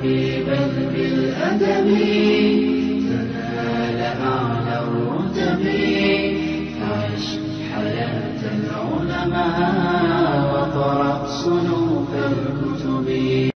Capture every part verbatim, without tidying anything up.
بالقلب بل بالأدب تنال أعلى الرتب. عش حياة العلماء وقرأ صنوف الكتب.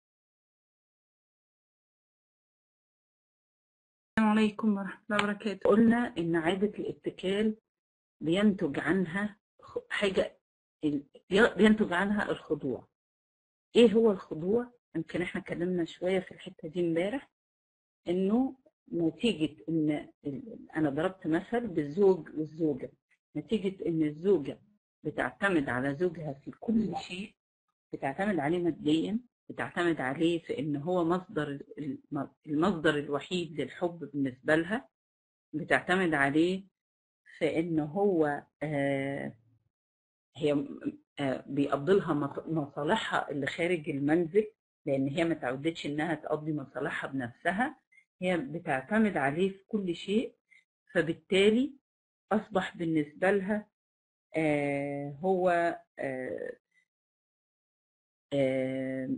السلام عليكم ورحمة الله وبركاته. قلنا إن عادة الاتكال بينتج عنها حاجة، بينتج عنها الخضوع. إيه هو الخضوع؟ يمكن إحنا اتكلمنا شوية في الحتة دي امبارح، إنه نتيجة إن أنا ضربت مثل بالزوج والزوجة، نتيجة إن الزوجة بتعتمد على زوجها في كل شيء، بتعتمد عليه ماديا، بتعتمد عليه في إن هو مصدر المصدر الوحيد للحب بالنسبة لها، بتعتمد عليه في إن هو آه هي آه بيقضي لها مصالحها اللي خارج المنزل، لأن هي ما تعودتش إنها تقضي مصالحها بنفسها، هي بتعتمد عليه في كل شيء. فبالتالي أصبح بالنسبة لها آه هو آه آه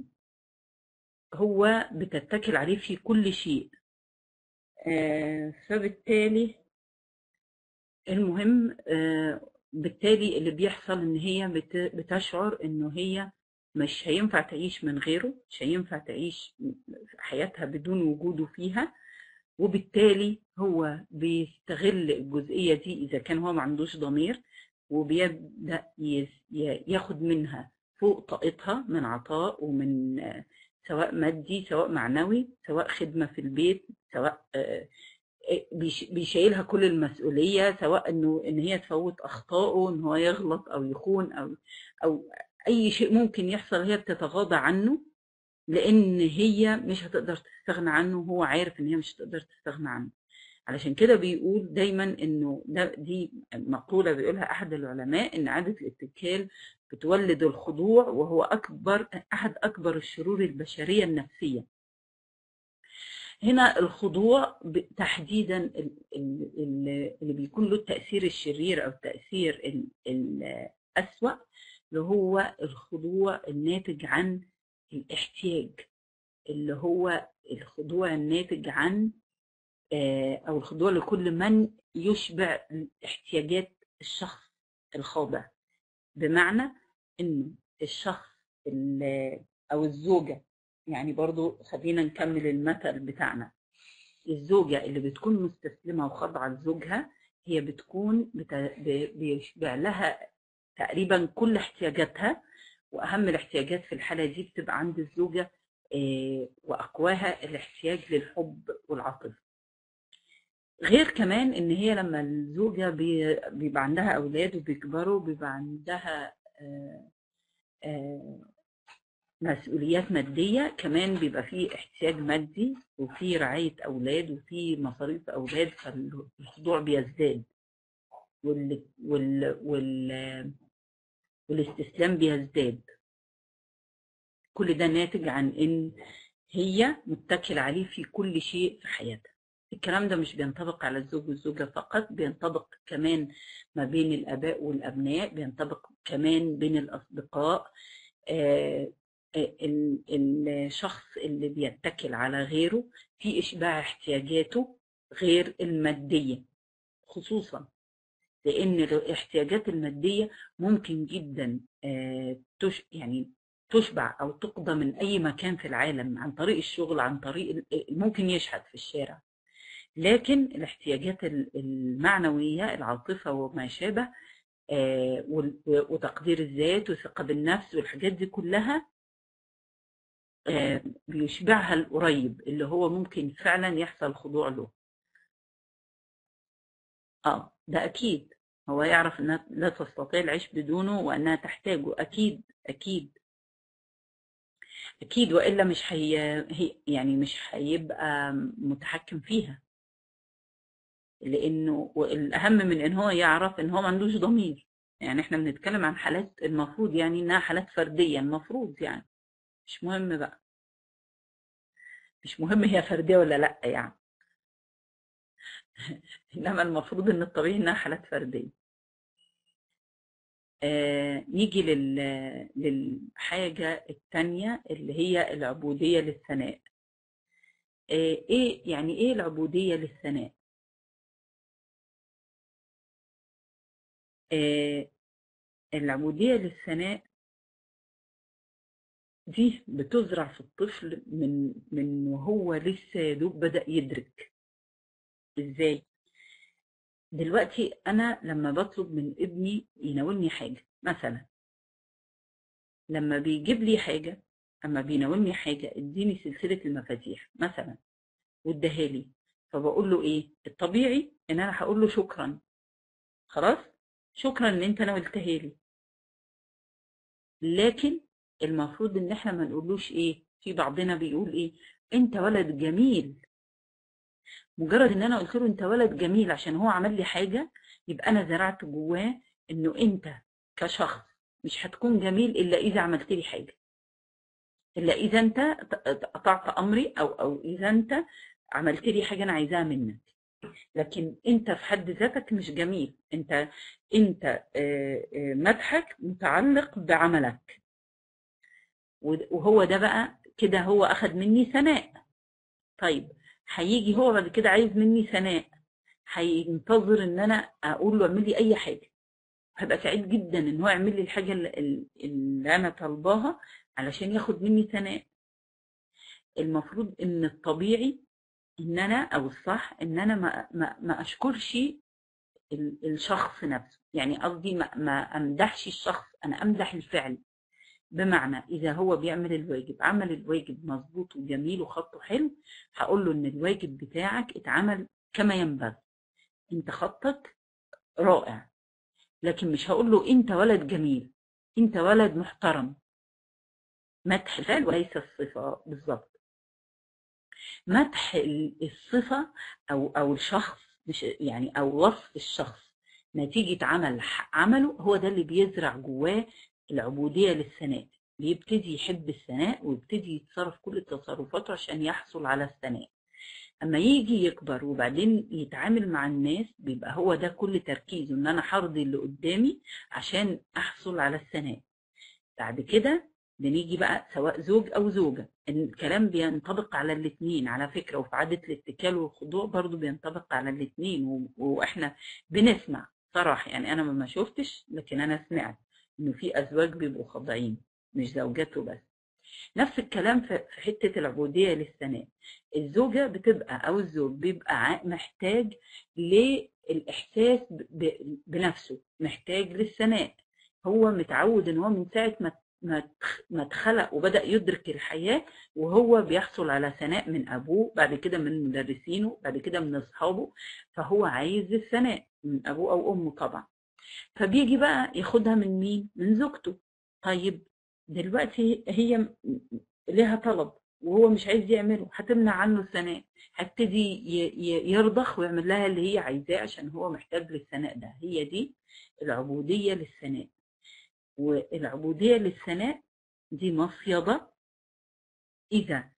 هو بتتكل عليه في كل شيء. آه فبالتالي المهم آه بالتالي اللي بيحصل ان هي بتشعر انه هي مش هينفع تعيش من غيره، مش هينفع تعيش حياتها بدون وجوده فيها، وبالتالي هو بيستغل الجزئية دي إذا كان هو ما عندوش ضمير، وبيبدأ ياخد منها فوق طاقتها من عطاء ومن سواء مادي سواء معنوي سواء خدمة في البيت، سواء بيشيلها كل المسؤولية، سواء انه ان هي تفوت اخطائه، ان هو يغلط او يخون او او اي شيء ممكن يحصل هي بتتغاضى عنه، لان هي مش هتقدر تستغنى عنه، وهو عارف ان هي مش هتقدر تستغنى عنه. علشان كده بيقول دايما انه ده دي مقولة بيقولها احد العلماء، ان عادة الاتكال بتولد الخضوع، وهو اكبر احد اكبر الشرور البشرية النفسية. هنا الخضوع تحديدا اللي بيكون له التأثير الشرير او التأثير الأسوأ، اللي هو الخضوع الناتج عن الاحتياج، اللي هو الخضوع الناتج عن او الخضوع لكل من يشبع احتياجات الشخص الخاضع. بمعنى انه الشخص او الزوجة، يعني برضو خلينا نكمل المثل بتاعنا، الزوجة اللي بتكون مستسلمة وخاضعة لزوجها هي بتكون بيشبع لها تقريبا كل احتياجاتها، واهم الاحتياجات في الحالة دي بتبقى عند الزوجة واقواها الاحتياج للحب والعاطفة. غير كمان ان هي لما الزوجة بيبقى عندها اولاد وبيكبروا بيبقى عندها آآ آآ مسؤوليات مادية، كمان بيبقى فيه احتياج مادي وفيه رعاية أولاد وفيه مصاريف أولاد، فالخضوع بيزداد وال وال وال والاستسلام بيزداد. كل ده ناتج عن إن هي متكلة عليه في كل شيء في حياتها. الكلام ده مش بينطبق على الزوج والزوجة فقط، بينطبق كمان ما بين الآباء والأبناء، بينطبق كمان بين الأصدقاء. آه الشخص اللي بيتكل على غيره في إشباع احتياجاته غير المادية، خصوصا لأن الاحتياجات المادية ممكن جدا تش يعني تشبع أو تقضى من أي مكان في العالم، عن طريق الشغل، عن طريق ممكن يشحت في الشارع. لكن الاحتياجات المعنوية، العاطفة وما شابه، وتقدير الذات والثقة بالنفس والحاجات دي كلها بيشبعها القريب، اللي هو ممكن فعلا يحصل خضوع له. اه ده اكيد هو يعرف انها لا تستطيع العيش بدونه وانها تحتاجه، اكيد اكيد اكيد، والا مش هي يعني مش هيبقى متحكم فيها، لانه والاهم من ان هو يعرف ان هو ما عندوش ضمير. يعني احنا بنتكلم عن حالات المفروض يعني انها حالات فرديه، المفروض يعني مش مهم بقى، مش مهم هي فرديه ولا لا يعني انما المفروض ان الطبيعي انها حالات فرديه. آه نيجي لل... للحاجه الثانيه اللي هي العبوديه للثناء. ايه يعني ايه العبودية للثناء؟ آه العبودية للثناء دي بتزرع في الطفل من من وهو لسه يا دوب بدأ يدرك. ازاي؟ دلوقتي انا لما بطلب من ابني يناولني حاجة مثلا، لما بيجيب لي حاجة، اما بيناولني حاجة، اديني سلسلة المفاتيح مثلا واداها لي، فبقول له ايه؟ الطبيعي ان انا هقول له شكرا، خلاص شكرا ان انت ناولتها لي. لكن المفروض ان احنا ما نقولوش ايه، في بعضنا بيقول ايه، انت ولد جميل. مجرد ان انا قلت له انت ولد جميل عشان هو عمل لي حاجة، يبقى انا زرعت جواه انه انت كشخص مش هتكون جميل الا اذا عملت لي حاجة، الا اذا انت قطعت امري، او او اذا انت عملت لي حاجة انا عايزاها منك. لكن انت في حد ذاتك مش جميل، انت انت مدحك متعلق بعملك، وهو ده بقى كده هو اخد مني ثناء. طيب هيجي هو بعد كده عايز مني ثناء، هينتظر ان انا اقول له اعمل لي اي حاجه، هبقى سعيد جدا ان هو يعمل لي الحاجه اللي, اللي انا طالباها علشان ياخد مني ثناء. المفروض ان الطبيعي ان انا، او الصح ان انا ما, ما, ما اشكرش الشخص نفسه، يعني قصدي ما, ما امدحش الشخص، انا امدح الفعل. بمعنى اذا هو بيعمل الواجب، عمل الواجب مظبوط وجميل وخطه حلو، هقول له ان الواجب بتاعك اتعمل كما ينبغي، انت خطك رائع. لكن مش هقول له انت ولد جميل، انت ولد محترم. مدح الفعل وليس الصفة بالظبط. مدح الصفة او او الشخص، مش يعني او وصف الشخص نتيجة عمل عمله، هو ده اللي بيزرع جواه العبودية للثناء. بيبتدي يحب الثناء ويبتدي يتصرف كل تصرفاته عشان يحصل على الثناء. اما يجي يكبر وبعدين يتعامل مع الناس، بيبقى هو ده كل تركيزه، ان انا هرضي اللي قدامي عشان احصل على الثناء. بعد كده بنيجي بقى سواء زوج او زوجة، الكلام بينطبق على الاثنين على فكرة، وفي عادة الاتكال والخضوع برضو بينطبق على الاثنين. واحنا بنسمع صراحة، يعني انا ما شفتش لكن انا سمعت انه في ازواج بيبقوا خاضعين مش زوجاته بس. نفس الكلام في حتة العبودية للثناء، الزوجة بتبقى او الزوج بيبقى محتاج للإحساس بنفسه، محتاج للثناء. هو متعود ان هو من ساعة ما ما اتخلق وبدأ يدرك الحياة وهو بيحصل على ثناء من أبوه، بعد كده من مدرسينه، بعد كده من أصحابه، فهو عايز الثناء من أبوه أو أمه طبعا. فبيجي بقى ياخدها من مين؟ من زوجته. طيب دلوقتي هي لها طلب وهو مش عايز يعمله، هتمنع عنه الثناء، هتبتدي يرضخ ويعمل لها اللي هي عايزاه عشان هو محتاج للثناء ده. هي دي العبودية للثناء. والعبودية للثناء دي مصيدة إذا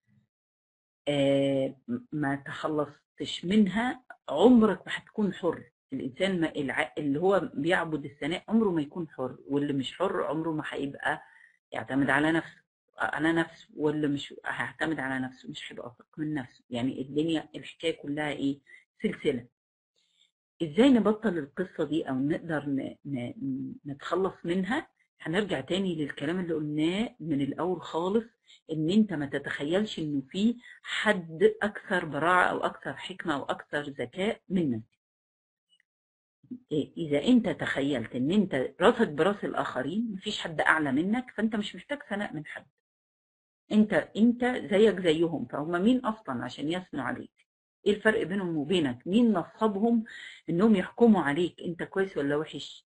آه ما تخلصتش منها عمرك ما هتكون حر. الإنسان ما اللي هو بيعبد الثناء عمره ما يكون حر، واللي مش حر عمره ما هيبقى يعتمد على نفسه على نفسه واللي مش هيعتمد على نفسه مش هيبقى واثق من نفسه. يعني الدنيا الحكاية كلها إيه؟ سلسلة. إزاي نبطل القصة دي أو نقدر نتخلص منها؟ هنرجع تاني للكلام اللي قلناه من الأول خالص، إن أنت ما تتخيلش إنه في حد أكثر براعة أو أكثر حكمة أو أكثر ذكاء منك. إذا أنت تخيلت إن أنت راسك براس الآخرين، مفيش حد أعلى منك، فأنت مش محتاج ثناء من حد. أنت أنت زيك زيهم، فهم مين أصلا عشان يثنوا عليك؟ إيه الفرق بينهم وبينك؟ مين نصبهم إنهم يحكموا عليك أنت كويس ولا وحش؟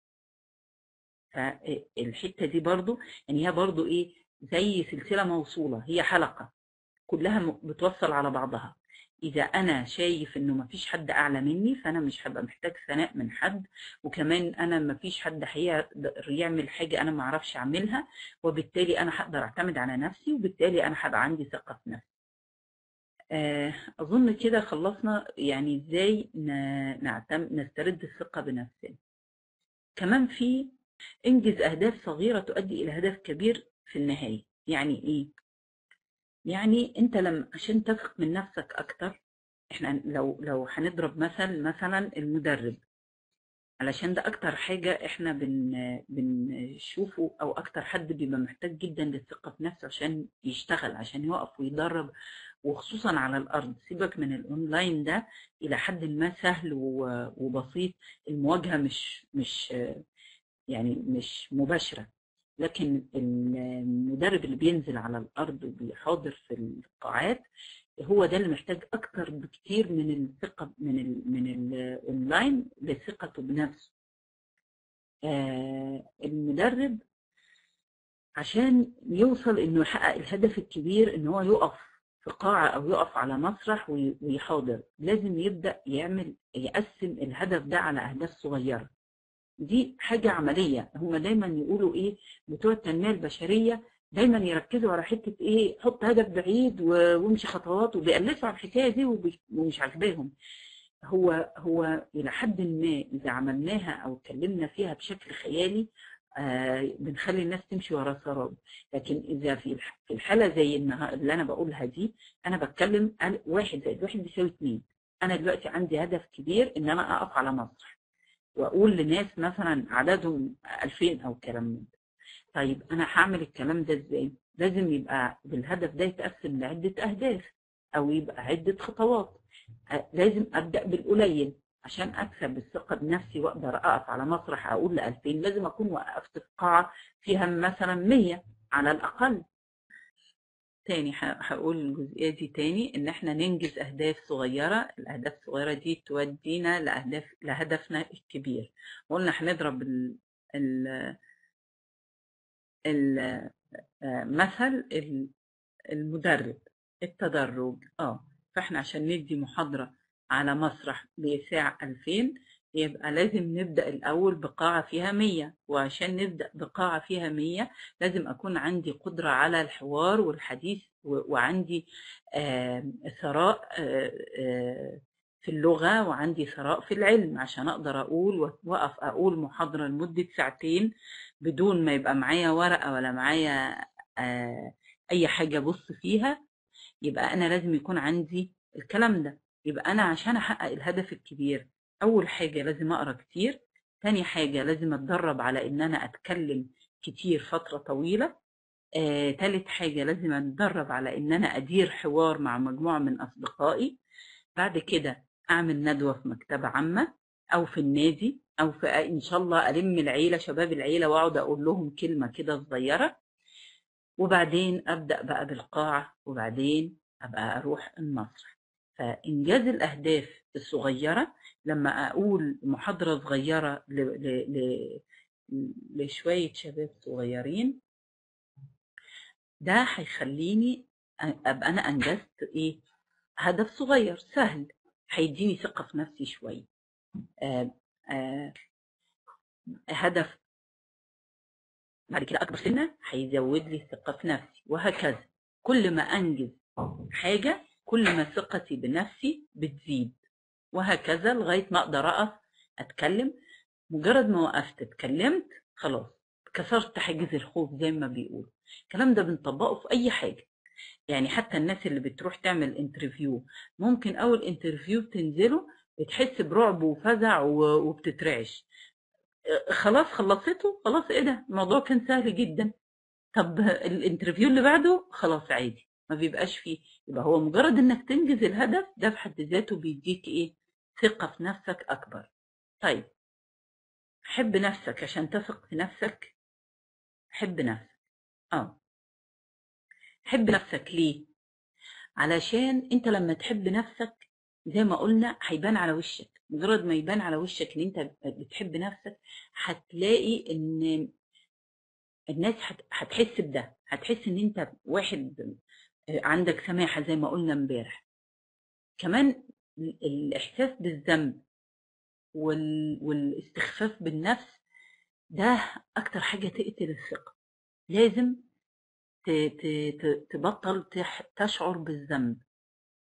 فالحتة دي برضو يعني هي برضو ايه، زي سلسلة موصولة، هي حلقة كلها بتوصل على بعضها. اذا انا شايف انه مفيش حد اعلى مني، فانا مش هبقى محتاج ثناء من حد، وكمان انا مفيش حد هيقدر يعمل حاجة انا معرفش اعملها، وبالتالي انا هقدر اعتمد على نفسي، وبالتالي انا هبقى عندي ثقة في نفسي. اظن كده خلصنا يعني ازاي نسترد الثقة بنفسنا. كمان في انجز أهداف صغيرة تؤدي إلى هدف كبير في النهاية. يعني إيه؟ يعني انت لما عشان تثق من نفسك اكتر، احنا لو لو هنضرب مثل مثلا المدرب، علشان ده اكتر حاجة احنا بن بنشوفه، او اكتر حد بيبقى محتاج جدا للثقة في نفسه عشان يشتغل، عشان يقف ويدرب، وخصوصا على الارض. سيبك من الاونلاين، ده الى حد ما سهل و- وبسيط، المواجهة مش مش يعني مش مباشرة. لكن المدرب اللي بينزل على الارض وبيحاضر في القاعات، هو ده اللي محتاج اكتر بكتير من الثقة من ال من الاونلاين لثقته بنفسه. آه المدرب عشان يوصل انه يحقق الهدف الكبير، ان هو يقف في قاعة او يقف على مسرح وي- ويحاضر، لازم يبدأ يعمل يقسم الهدف ده على اهداف صغيرة. دي حاجة عملية. هما دايما يقولوا ايه بتوع التنمية البشرية، دايما يركزوا على حتة ايه، حط هدف بعيد و- وامشي خطوات، وبيألفوا على الحكاية دي وبي- ومش عاجباهم. هو هو إلى حد ما إذا عملناها أو اتكلمنا فيها بشكل خيالي، آه بنخلي الناس تمشي ورا سراب. لكن إذا في الح- في الحالة زي النها- اللي أنا بقولها دي، أنا بتكلم عن واحد زائد واحد بيساوي اتنين. أنا دلوقتي عندي هدف كبير إن أنا أقف على مسرح وأقول لناس مثلا عددهم ألفين أو كلام من ده. طيب أنا هعمل الكلام ده إزاي؟ لازم يبقى بالهدف ده يتقسم لعدة أهداف، أو يبقى عدة خطوات. آه، لازم أبدأ بالقليل عشان أكسب الثقة بنفسي وأقدر أقف على مسرح أقول لألفين. لازم أكون وقفت في قاعة فيها مثلا مية على الأقل. تاني ه- هقول الجزئية دي تاني، إن إحنا ننجز أهداف صغيرة. الأهداف الصغيرة دي تودينا لأهداف لهدفنا الكبير. وقلنا هنضرب ال- ال- ال- آه، مثل ال- المدرب، التدرج. اه فاحنا عشان ندي محاضرة على مسرح بيساع ألفين، يبقى لازم نبدأ الأول بقاعة فيها مية. وعشان نبدأ بقاعة فيها مية لازم أكون عندي قدرة على الحوار والحديث، و- وعندي آه، ثراء آه، آه، في اللغة، وعندي ثراء في العلم، عشان أقدر أقول وأقف أقول محاضرة لمدة ساعتين بدون ما يبقى معايا ورقة ولا معايا آه، أي حاجة أبص فيها. يبقى أنا لازم يكون عندي الكلام ده. يبقى أنا عشان أحقق الهدف الكبير، أول حاجة لازم أقرأ كتير. تاني حاجة لازم أتدرب على إن أنا أتكلم كتير فترة طويلة. آه، تالت حاجة لازم أتدرب على إن أنا أدير حوار مع مجموعة من أصدقائي. بعد كده أعمل ندوة في مكتبة عامة، أو في النادي، أو في إن شاء الله ألم العيلة، شباب العيلة، وأقعد أقول لهم كلمة كده صغيرة. وبعدين أبدأ بقى بالقاعة، وبعدين أبقى أروح المسرح. فإنجاز الأهداف الصغيرة، لما أقول محاضرة صغيرة ل... ل... ل... لشوية شباب صغيرين، ده هيخليني أبقى أنا أنجزت إيه؟ هدف صغير سهل، هيديني ثقة في نفسي شوية. آه آه هدف بعد كده أكبر سنة هيزود لي الثقة في نفسي، وهكذا. كل ما أنجز حاجة كل ما ثقتي بنفسي بتزيد، وهكذا لغاية ما أقدر أقف أتكلم. مجرد ما وقفت اتكلمت خلاص كسرت حاجز الخوف زي ما بيقولوا. الكلام ده بنطبقه في أي حاجة. يعني حتى الناس اللي بتروح تعمل انترفيو، ممكن أول انترفيو بتنزله بتحس برعب وفزع و- وبتترعش. خلاص خلصته، خلاص ايه ده، الموضوع كان سهل جدا. طب الانترفيو اللي بعده خلاص عادي، ما بيبقاش فيه. يبقى هو مجرد انك تنجز الهدف ده في حد ذاته بيديك ايه؟ ثقة في نفسك اكبر. طيب، حب نفسك عشان تثق في نفسك. حب نفسك. اه حب نفسك ليه؟ علشان انت لما تحب نفسك زي ما قلنا هيبان على وشك. مجرد ما يبان على وشك ان انت بتحب نفسك، هتلاقي ان الناس هت- هتحس بده، هتحس ان انت واحد عندك سماحة زي ما قلنا امبارح. كمان ال- الإحساس بالذنب وال... والاستخفاف بالنفس، ده أكتر حاجة تقتل الثقة. لازم ت... ت... ت... تبطل تح... تشعر بالذنب.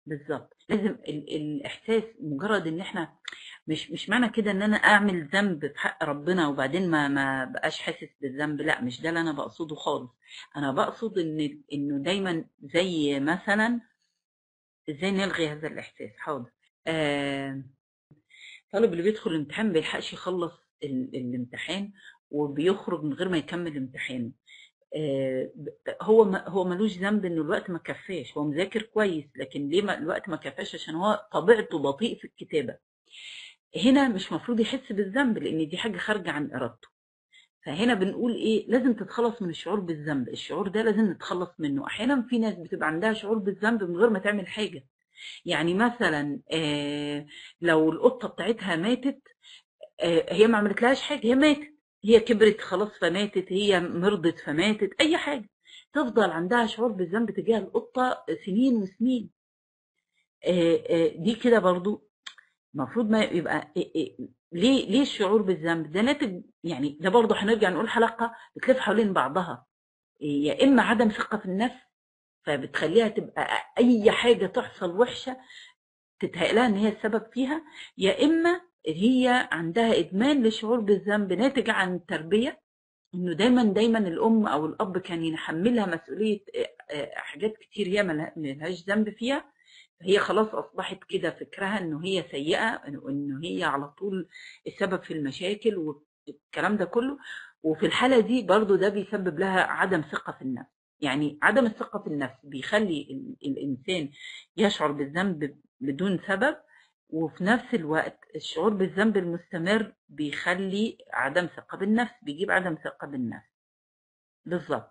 بالظبط. لازم ال- الاحساس، مجرد ان احنا مش مش معنى كده ان انا اعمل ذنب في حق ربنا وبعدين ما ما بقاش حاسس بالذنب، لا مش ده اللي انا بقصده خالص. انا بقصد ان انه دايما زي مثلا ازاي نلغي هذا الاحساس. حاضر. آه الطالب اللي بيدخل الامتحان ما بيلحقش يخلص ال- الامتحان وبيخرج من غير ما يكمل امتحانه. آه، ب- هو ما هو ملوش ذنب انه الوقت ما كفاش، هو مذاكر كويس لكن ليه ما الوقت ما كفاش؟ عشان هو طبيعته بطيء في الكتابة. هنا مش مفروض يحس بالذنب لان دي حاجة خارجة عن ارادته. فهنا بنقول ايه؟ لازم تتخلص من الشعور بالذنب، الشعور ده لازم نتخلص منه. احيانا في ناس بتبقى عندها شعور بالذنب من غير ما تعمل حاجة. يعني مثلا آه، لو القطة بتاعتها ماتت، آه، هي ما عملتلهاش حاجة، هي ماتت، هي كبرت خلاص فماتت، هي مرضت فماتت، أي حاجة، تفضل عندها شعور بالذنب تجاه القطة سنين وسنين. آه، آه، دي كده برضو المفروض ما يبقى آه، آه، ليه ليه الشعور بالذنب ده ناتج؟ يعني ده برضو هنرجع نقول حلقة بتلف حوالين بعضها. يا إما عدم ثقة في النفس فبتخليها تبقى أي حاجة تحصل وحشة تتهيأ لها ان هي السبب فيها، يا اما هي عندها ادمان لشعور بالذنب ناتج عن التربيه، انه دايما دايما الام او الاب كان يحملها مسؤوليه آه، آه، حاجات كتير هي ملها- ملهاش ذنب فيها. هي خلاص اصبحت كده فكرها انه هي سيئه، انه هي على طول السبب في المشاكل والكلام ده كله. وفي الحاله دي برضو ده بيسبب لها عدم ثقه في النفس. يعني عدم الثقه في النفس بيخلي ال- الانسان يشعر بالذنب بدون سبب، وفي نفس الوقت الشعور بالذنب المستمر بيخلي عدم ثقة بالنفس، بيجيب عدم ثقة بالنفس. بالظبط.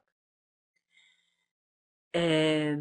آه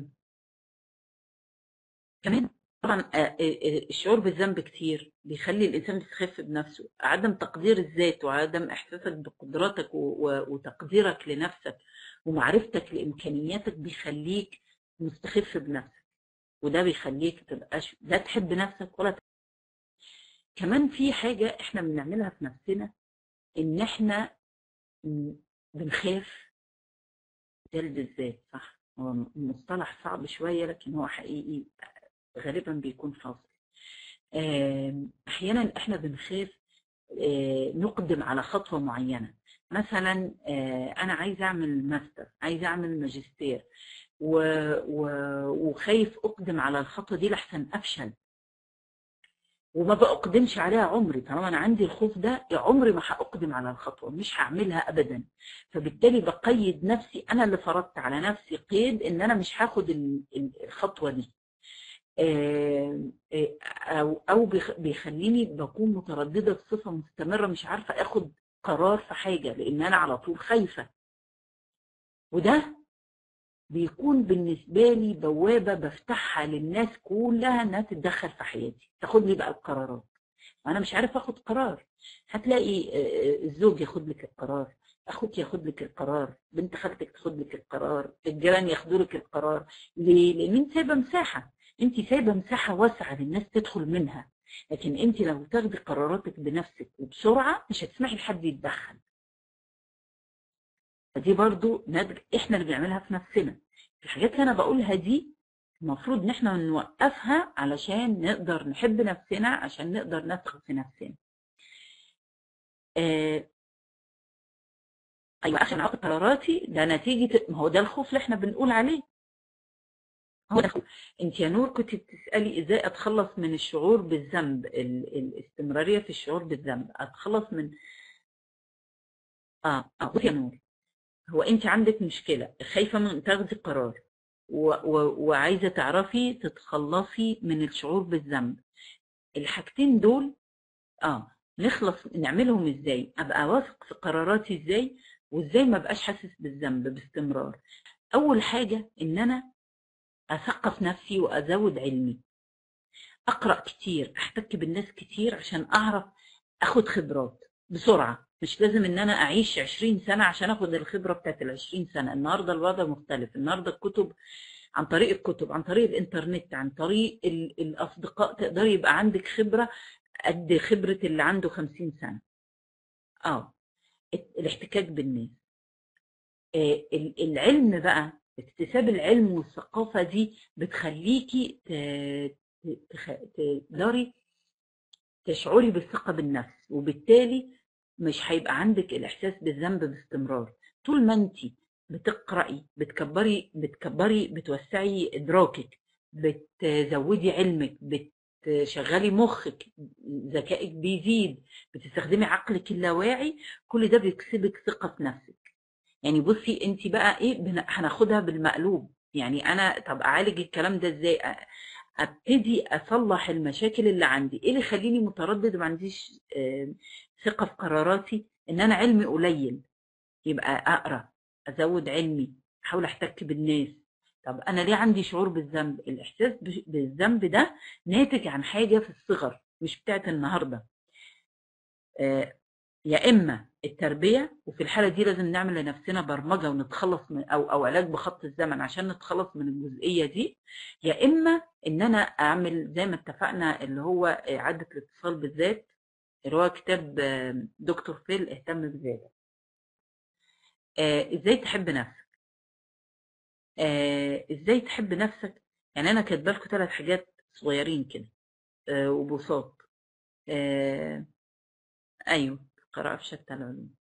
كمان طبعا آه آه آه، الشعور بالذنب كتير بيخلي الإنسان يستخف بنفسه. عدم تقدير الذات وعدم إحساسك بقدراتك و- و- وتقديرك لنفسك ومعرفتك لإمكانياتك بيخليك مستخف بنفسك، وده بيخليك تبقاش لا تحب نفسك ولا ت... كمان في حاجة احنا بنعملها في نفسنا، ان احنا م- بنخاف جلد الذات. صح، هو مصطلح صعب شوية لكن هو حقيقي غالبا بيكون فاصل. آم، أحيانا إحنا بنخاف آه، نقدم على خطوة معينة. مثلا آه، أنا عايزة أعمل ماستر، عايزة أعمل ماجستير، و... و... وخايف أقدم على الخطوة دي لحسن أفشل، وما بقدمش عليها عمري. طالما انا عندي الخوف ده عمري ما هقدم على الخطوه، مش هعملها ابدا. فبالتالي بقيد نفسي، انا اللي فرضت على نفسي قيد ان انا مش هاخد ال- ال- الخطوه دي. آه، آه، او او بيخ- بيخليني بكون متردده بصفه مستمره، مش عارفه اخد قرار في حاجه لان انا على طول خايفه. وده بيكون بالنسبه لي بوابه بفتحها للناس كلها انها تتدخل في حياتي، تاخد لي بقى القرارات وانا مش عارف اخد قرار. هتلاقي آه، الزوج ياخد لك القرار، اخوك ياخد لك القرار، بنت خالتك تاخد لك القرار، الجيران ياخدوا لك القرار. ليه؟ لان انت سايبه مساحه، انت سايبه مساحه واسعه للناس تدخل منها. لكن انت لو تاخدي قراراتك بنفسك وبسرعه مش هتسمحي لحد يتدخل. فدي برضو ناتج احنا اللي بنعملها في نفسنا. الحاجات اللي انا بقولها دي المفروض ان احنا نوقفها علشان نقدر نحب نفسنا، عشان نقدر نثق في نفسنا. آه، ايوه، عشان اخد قراراتي ده نتيجه، ما هو ده الخوف اللي احنا بنقول عليه. هو ده الخوف. انت يا نور كنت بتسالي ازاي اتخلص من الشعور بالذنب، ال- الاستمراريه في الشعور بالذنب، اتخلص من اه اه بصي يا نور، هو انت عندك مشكله، خايفه من تاخدي قرار و... و... وعايزه تعرفي تتخلصي من الشعور بالذنب. الحاجتين دول اه نخلص نعملهم ازاي؟ ابقى واثق في قراراتي ازاي، وازاي ما بقاش حاسس بالذنب باستمرار؟ اول حاجه ان انا اثقف نفسي وازود علمي، اقرا كتير، احتك بالناس كتير عشان اعرف اخد خبرات بسرعه. مش لازم ان انا اعيش عشرين سنه عشان اخد الخبره بتاعت ال عشرين سنه. النهارده الوضع مختلف، النهارده الكتب، عن طريق الكتب، عن طريق الانترنت، عن طريق ال- الاصدقاء تقدري يبقى عندك خبره قد خبره اللي عنده خمسين سنه. اه الاحتكاك بالناس. آه، ال- العلم بقى اكتساب العلم والثقافة دي بتخليكي تقدري تشعري بالثقة بالنفس، وبالتالي مش هيبقى عندك الإحساس بالذنب باستمرار. طول ما انت بتقرأي بتكبري بتكبري بتوسعي إدراكك، بتزودي علمك، بتشغلي مخك، ذكائك بيزيد، بتستخدمي عقلك اللاواعي، كل ده بيكسبك ثقة في نفسك. يعني بصي انت بقى ايه، هناخدها بالمقلوب. يعني انا طب اعالج الكلام ده ازاي؟ ابتدي اصلح المشاكل اللي عندي. ايه اللي يخليني متردد وما عنديش ثقه في قراراتي؟ ان انا علمي قليل، يبقى اقرا، ازود علمي، احاول احتك بالناس. طب انا ليه عندي شعور بالذنب؟ الاحساس بالذنب ده ناتج عن حاجه في الصغر، مش بتاعت النهارده. يا اما التربيه، وفي الحاله دي لازم نعمل لنفسنا برمجه ونتخلص من او او علاج بخط الزمن عشان نتخلص من الجزئيه دي. يا اما ان انا اعمل زي ما اتفقنا اللي هو اعاده الاتصال بالذات، اللي هو كتاب دكتور فيل اهتم بذاتك. آه ازاي تحب نفسك؟ آه ازاي تحب نفسك؟ يعني انا كاتبه لكم ثلاث حاجات صغيرين كده آه وبساط. آه ايوه، قراءه في شتى العلوم.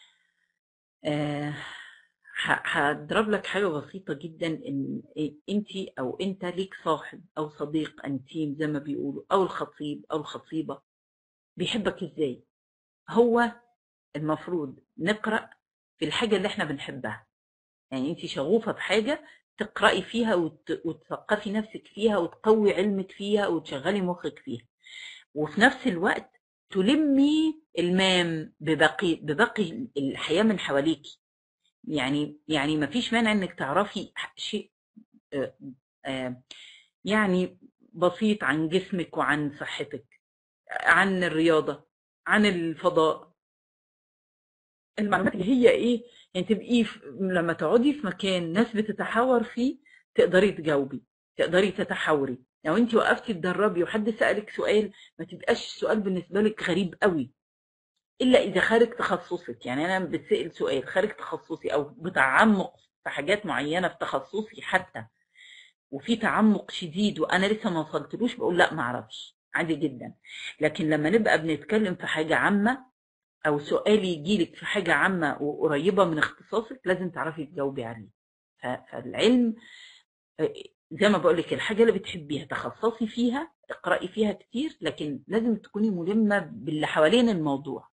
آه هضرب لك حاجة بسيطة جدا. ان انت او انت ليك صاحب او صديق انتيم زي ما بيقولوا، او الخطيب او الخطيبة، بيحبك ازاي؟ هو المفروض نقرأ في الحاجة اللي احنا بنحبها. يعني انت شغوفة بحاجة، تقرأي فيها وت... وتثقفي نفسك فيها وتقوي علمك فيها وتشغلي مخك فيها، وفي نفس الوقت تلمي المام بباقي بباقي الحياة من حواليكي. يعني يعني ما فيش مانع انك تعرفي شيء آه آه يعني بسيط عن جسمك وعن صحتك، عن الرياضة، عن الفضاء، المعلومات اللي هي ايه. يعني تبقي لما تقعدي في مكان ناس بتتحاور فيه تقدري تجاوبي، تقدري تتحاوري. لو انت وقفتي تدربي وحد سألك سؤال، ما تبقاش السؤال بالنسبة لك غريب قوي، الا اذا خارج تخصصك. يعني انا بتسأل سؤال خارج تخصصي او بتعمق في حاجات معينة في تخصصي حتى، وفي تعمق شديد وانا لسه ما وصلتلوش، بقول لا ما اعرفش، عادي جدا. لكن لما نبقى بنتكلم في حاجة عامة او سؤال يجيلك في حاجة عامة وقريبة من اختصاصك، لازم تعرفي تجاوبي عليه. فالعلم زي ما بقولك، الحاجة اللي بتحبيها تخصصي فيها، اقرأي فيها كتير، لكن لازم تكوني ملمة باللي حوالين الموضوع.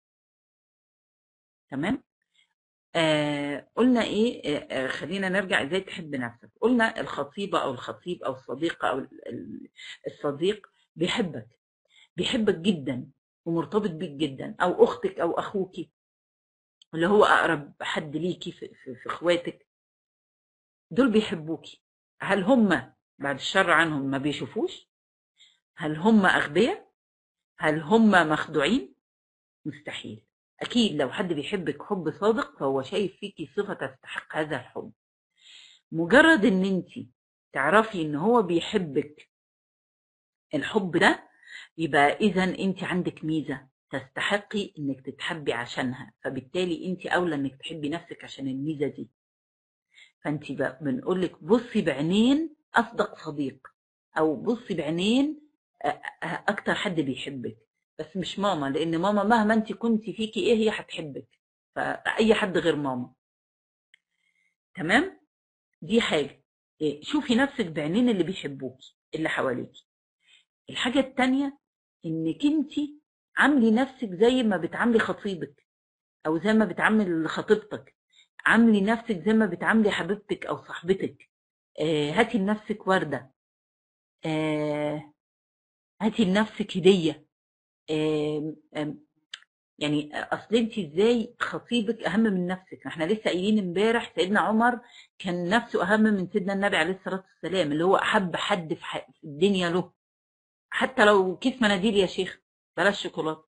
تمام؟ آه قلنا ايه؟ آه خلينا نرجع ازاي تحب نفسك. قلنا الخطيبة او الخطيب او الصديقة او الصديق بيحبك، بيحبك جدا ومرتبط بيك جدا، او اختك او اخوكي اللي هو اقرب حد ليكي في, في, في اخواتك، دول بيحبوكي. هل هم بعد الشر عنهم ما بيشوفوش؟ هل هم اغبياء؟ هل هم مخدوعين؟ مستحيل. اكيد لو حد بيحبك حب صادق فهو شايف فيكي صفة تستحق هذا الحب. مجرد ان انت تعرفي ان هو بيحبك الحب ده، يبقى اذا انت عندك ميزة تستحقي انك تتحبي عشانها، فبالتالي انت اولى انك تحبي نفسك عشان الميزة دي. فانت بنقولك بصي بعينين اصدق صديق، او بصي بعينين اكتر حد بيحبك، بس مش ماما، لان ماما مهما انت كنتي فيكي ايه هي هتحبك، فاي حد غير ماما. تمام؟ دي حاجة. شوفي نفسك بعينين اللي بيحبوكي اللي حواليكي. الحاجة التانية انك انت عاملي نفسك زي ما بتعاملي خطيبك او زي ما بتعاملي خطيبتك، عاملي نفسك زي ما بتعاملي حبيبتك او صاحبتك. آه هاتي لنفسك وردة، آه هاتي لنفسك هدية. آه آه يعني اصل انت ازاي خطيبك اهم من نفسك؟ احنا لسه قايلين امبارح سيدنا عمر كان نفسه اهم من سيدنا النبي عليه الصلاة والسلام، اللي هو احب حد في الدنيا له، حتى لو كيس مناديل يا شيخ، بلاش شوكولاته.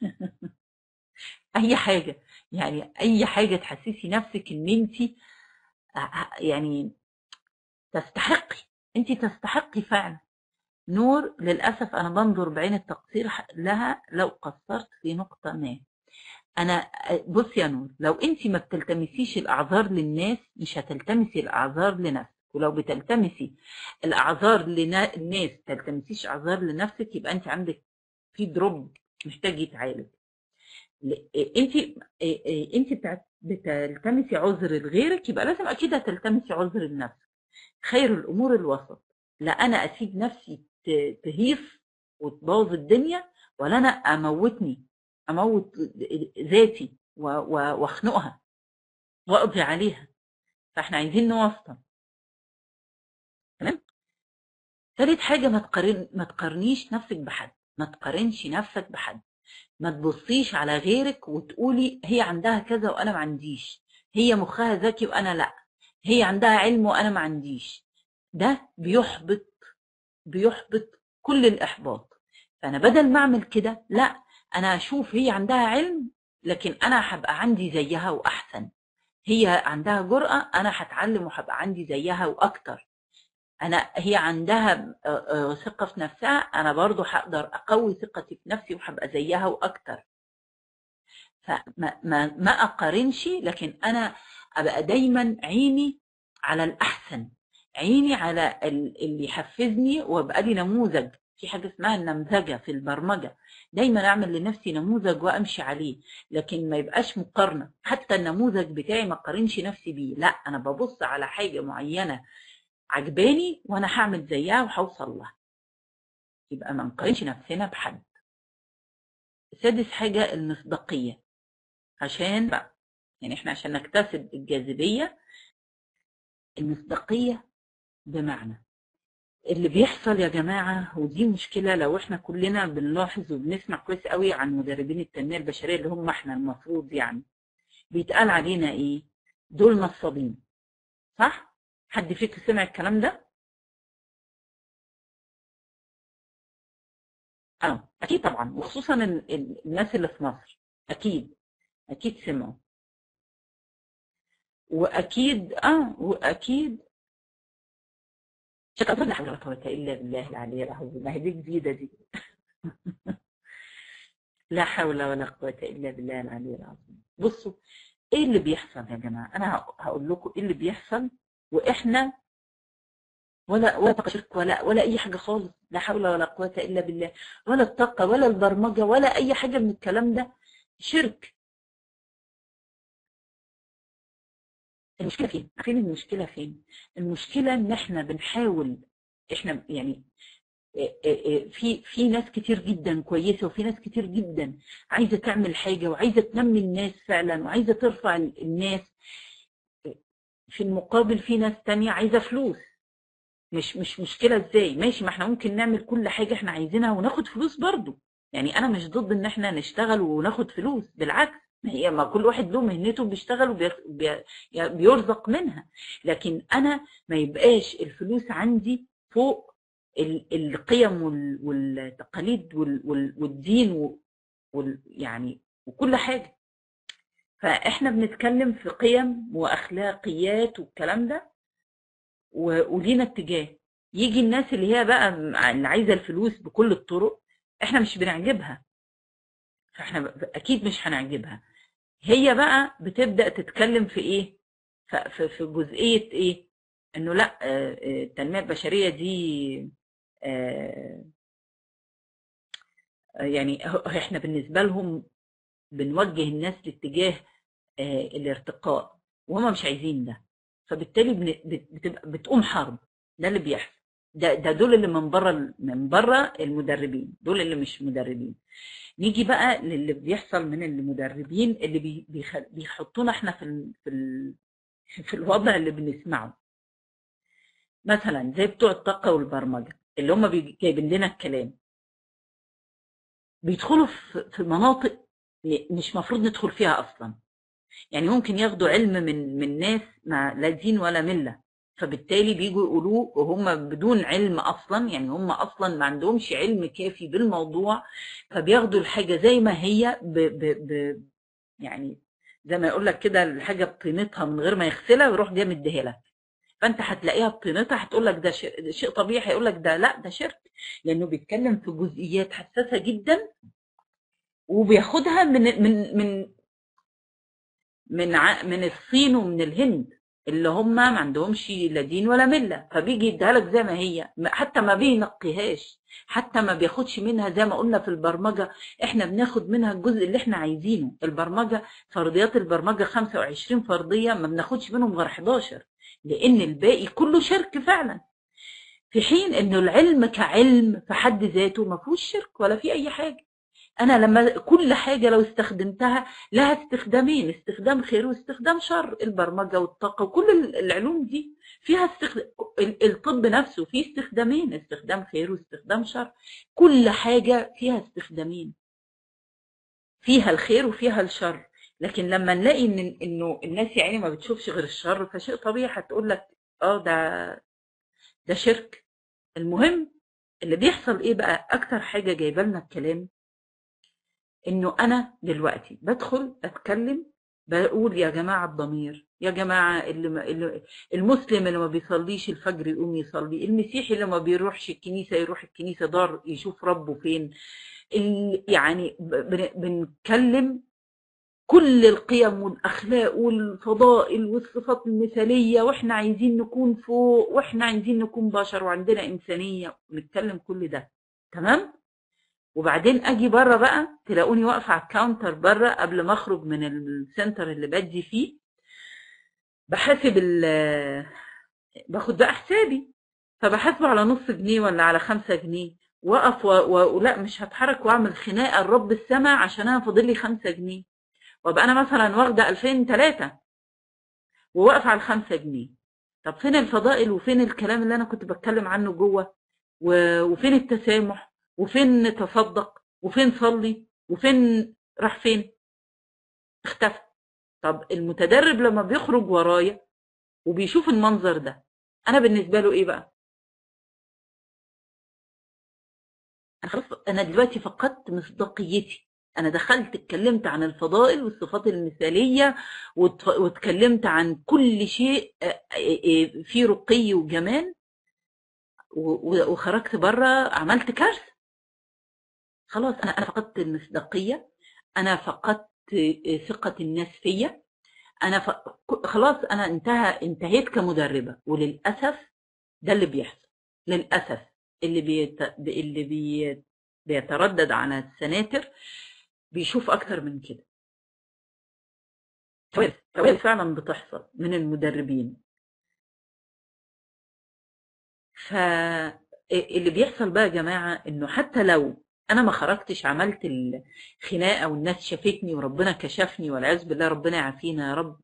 اي حاجه، يعني اي حاجه تحسسي نفسك ان انت يعني تستحقي، انت تستحقي فعلا. نور للاسف انا بنظر بعين التقصير لها لو قصرت في نقطه ما. انا بص يا نور، لو انت ما بتلتمسيش الاعذار للناس مش هتلتمسي الاعذار لنفسك، ولو بتلتمسي الاعذار للناس تلتمسيش اعذار لنفسك، يبقى انت عندك في دروب محتاج يتعالج. انت انت بتلتمسي عذر لغيرك، يبقى لازم اكيد هتلتمسي عذر لنفسك. خير الامور الوسط، لا انا اسيب نفسي تهيف وتبوظ الدنيا، ولا انا اموتني اموت ذاتي واخنقها واقضي عليها. فاحنا عايزين نوسط. تمام. ثالث حاجه، ما تقارن ما تقارنيش نفسك بحد، ما تقارنش نفسك بحد. ما تبصيش على غيرك وتقولي هي عندها كذا وانا ما عنديش، هي مخها ذكي وانا لا، هي عندها علم وانا ما عنديش. ده بيحبط بيحبط كل الاحباط. فانا بدل ما اعمل كده، لا انا اشوف هي عندها علم لكن انا هبقى عندي زيها واحسن، هي عندها جرأة انا هتعلم وهبقى عندي زيها واكتر، انا هي عندها ثقة في نفسها انا برضو هقدر اقوي ثقتي في نفسي وهبقى زيها واكتر. فما ما ما اقارنش، لكن انا ابقى دايما عيني على الاحسن، عيني على اللي يحفزني وابقى لي نموذج. في حاجه اسمها النمذجه في البرمجه، دايما اعمل لنفسي نموذج وامشي عليه، لكن ما يبقاش مقارنه. حتى النموذج بتاعي ما اقارنش نفسي بيه، لا انا ببص على حاجه معينه عجباني وانا هعمل زيها وهوصل لها. يبقى ما نقارنش نفسنا بحد. سادس حاجه المصداقيه، عشان بقى يعني احنا عشان نكتسب الجاذبيه، المصداقيه بمعنى اللي بيحصل يا جماعه، ودي مشكله لو احنا كلنا بنلاحظ وبنسمع كويس قوي عن مدربين التنميه البشريه اللي هم احنا المفروض يعني بيتقال علينا ايه؟ دول نصابين، صح؟ حد فيكم سمع الكلام ده؟ اه اكيد طبعا، وخصوصا الناس اللي في مصر اكيد اكيد سمعوا، واكيد اه واكيد شكرا. لا حول ولا قوة إلا بالله العلي العظيم. ما هي دي جديدة دي. لا حول ولا قوة إلا بالله العلي العظيم. بصوا إيه اللي بيحصل يا جماعة، أنا هقول لكم إيه اللي بيحصل، وإحنا ولا ولا طاقة شرك ولا ولا أي حاجة خالص، لا حول ولا قوة إلا بالله، ولا الطاقة ولا البرمجة ولا أي حاجة من الكلام ده شرك. المشكلة فين؟ عارفين المشكلة فين؟ المشكلة إن إحنا بنحاول، إحنا يعني في في ناس كتير جدا كويسه، وفي ناس كتير جدا عايزه تعمل حاجه وعايزه تنمي الناس فعلا وعايزه ترفع الناس. في المقابل في ناس تانية عايزه فلوس. مش مش مشكله ازاي، ماشي، ما احنا ممكن نعمل كل حاجه احنا عايزينها وناخد فلوس برضو. يعني انا مش ضد ان احنا نشتغل وناخد فلوس، بالعكس، ما هي ما كل واحد له مهنته بيشتغل وبيرزق منها، لكن انا ما يبقاش الفلوس عندي فوق القيم والتقاليد والدين يعني وكل حاجة. فاحنا بنتكلم في قيم واخلاقيات والكلام ده، ولينا اتجاه. يجي الناس اللي هي بقى اللي عايزة الفلوس بكل الطرق، احنا مش بنعجبها، فاحنا اكيد مش هنعجبها. هي بقى بتبدأ تتكلم في ايه، في جزئية ايه، انه لا التنمية البشرية دي يعني احنا بالنسبة لهم بنوجه الناس لاتجاه الارتقاء، وهم مش عايزين ده، فبالتالي بتبقى بتقوم حرب. ده اللي بيحصل. ده ده دول اللي من بره من بره المدربين، دول اللي مش مدربين. نيجي بقى للي بيحصل من المدربين اللي بيحطونا احنا في في في الوضع اللي بنسمعه، مثلا زي بتوع الطاقه والبرمجه اللي هم جايبين لنا الكلام، بيدخلوا في مناطق مش مفروض ندخل فيها اصلا. يعني ممكن ياخدوا علم من من ناس ما لا دين ولا مله، فبالتالي بيجوا يقولوه وهم بدون علم اصلا، يعني هم اصلا ما عندهمش علم كافي بالموضوع، فبياخدوا الحاجه زي ما هي ب ب ب يعني زي ما يقول لك كده الحاجه بطينتها من غير ما يغسلها ويروح جاي مديها لك. فانت هتلاقيها بطينتها هتقول لك ده شيء طبيعي، هيقول لك ده لا ده شرك، لانه بيتكلم في جزئيات حساسه جدا وبياخدها من من من من ع... من الصين ومن الهند اللي هم ما عندهمش لا دين ولا مله، فبيجي يديها لك زي ما هي، حتى ما بينقيهاش، حتى ما بياخدش منها زي ما قلنا في البرمجه. احنا بناخد منها الجزء اللي احنا عايزينه. البرمجه فرضيات البرمجه خمسة وعشرين فرضيه، ما بناخدش منهم غير حداشر، لان الباقي كله شرك فعلا. في حين انه العلم كعلم في حد ذاته ما فيهوش شرك ولا في اي حاجه. انا لما كل حاجه لو استخدمتها لها استخدامين، استخدام خير واستخدام شر. البرمجه والطاقه وكل العلوم دي فيها استخدام. الطب نفسه فيه استخدامين، استخدام خير واستخدام شر. كل حاجه فيها استخدامين، فيها الخير وفيها الشر. لكن لما نلاقي ان انه الناس يعني ما بتشوفش غير الشر، فشيء طبيعي هتقول لك اه ده ده شرك. المهم اللي بيحصل ايه بقى؟ اكتر حاجه جايبه لنا الكلام انه انا دلوقتي بدخل اتكلم، بقول يا جماعه الضمير، يا جماعه اللي, ما اللي المسلم اللي ما بيصليش الفجر يقوم يصلي، المسيحي اللي ما بيروحش الكنيسه يروح الكنيسه، دار يشوف ربه فين. يعني بنتكلم كل القيم والاخلاق والفضائل والصفات المثاليه، واحنا عايزين نكون فوق، واحنا عايزين نكون بشر وعندنا انسانيه، نتكلم كل ده تمام. وبعدين اجي بره بقى تلاقوني واقفه على الكاونتر بره قبل ما اخرج من السنتر اللي بدي فيه، بحاسب ال باخد بقى حسابي، فبحاسبه على نص جنيه ولا على خمسة جنيه، واقف ولا مش هتحرك واعمل خناقه لرب السماء عشان انا فاضل لي خمسة جنيه، وابقى انا مثلا واخده ألفين تلاتة وواقفه على الخمسة جنيه. طب فين الفضائل وفين الكلام اللي انا كنت بتكلم عنه جوه؟ وفين التسامح؟ وفين تصدق؟ وفين صلي؟ وفين راح؟ فين؟ اختفى. طب المتدرب لما بيخرج ورايا وبيشوف المنظر ده، انا بالنسبه له ايه بقى؟ انا خلاص، انا دلوقتي فقدت مصداقيتي. انا دخلت اتكلمت عن الفضائل والصفات المثاليه، واتكلمت عن كل شيء فيه رقي وجمال، وخرجت بره عملت كارثه. خلاص انا انا فقدت المصداقيه، انا فقدت ثقه الناس فيا، انا ف... خلاص انا انتهى انتهيت كمدربه. وللاسف ده اللي بيحصل للاسف. اللي بيت... اللي بي... بيتردد على السناتر بيشوف اكتر من كده. كوارث فعلا بتحصل من المدربين. فاللي بيحصل بقى يا جماعه انه حتى لو انا ما خرجتش عملت الخناقه والناس شافتني وربنا كشفني والعياذ بالله، ربنا يعافينا يا رب،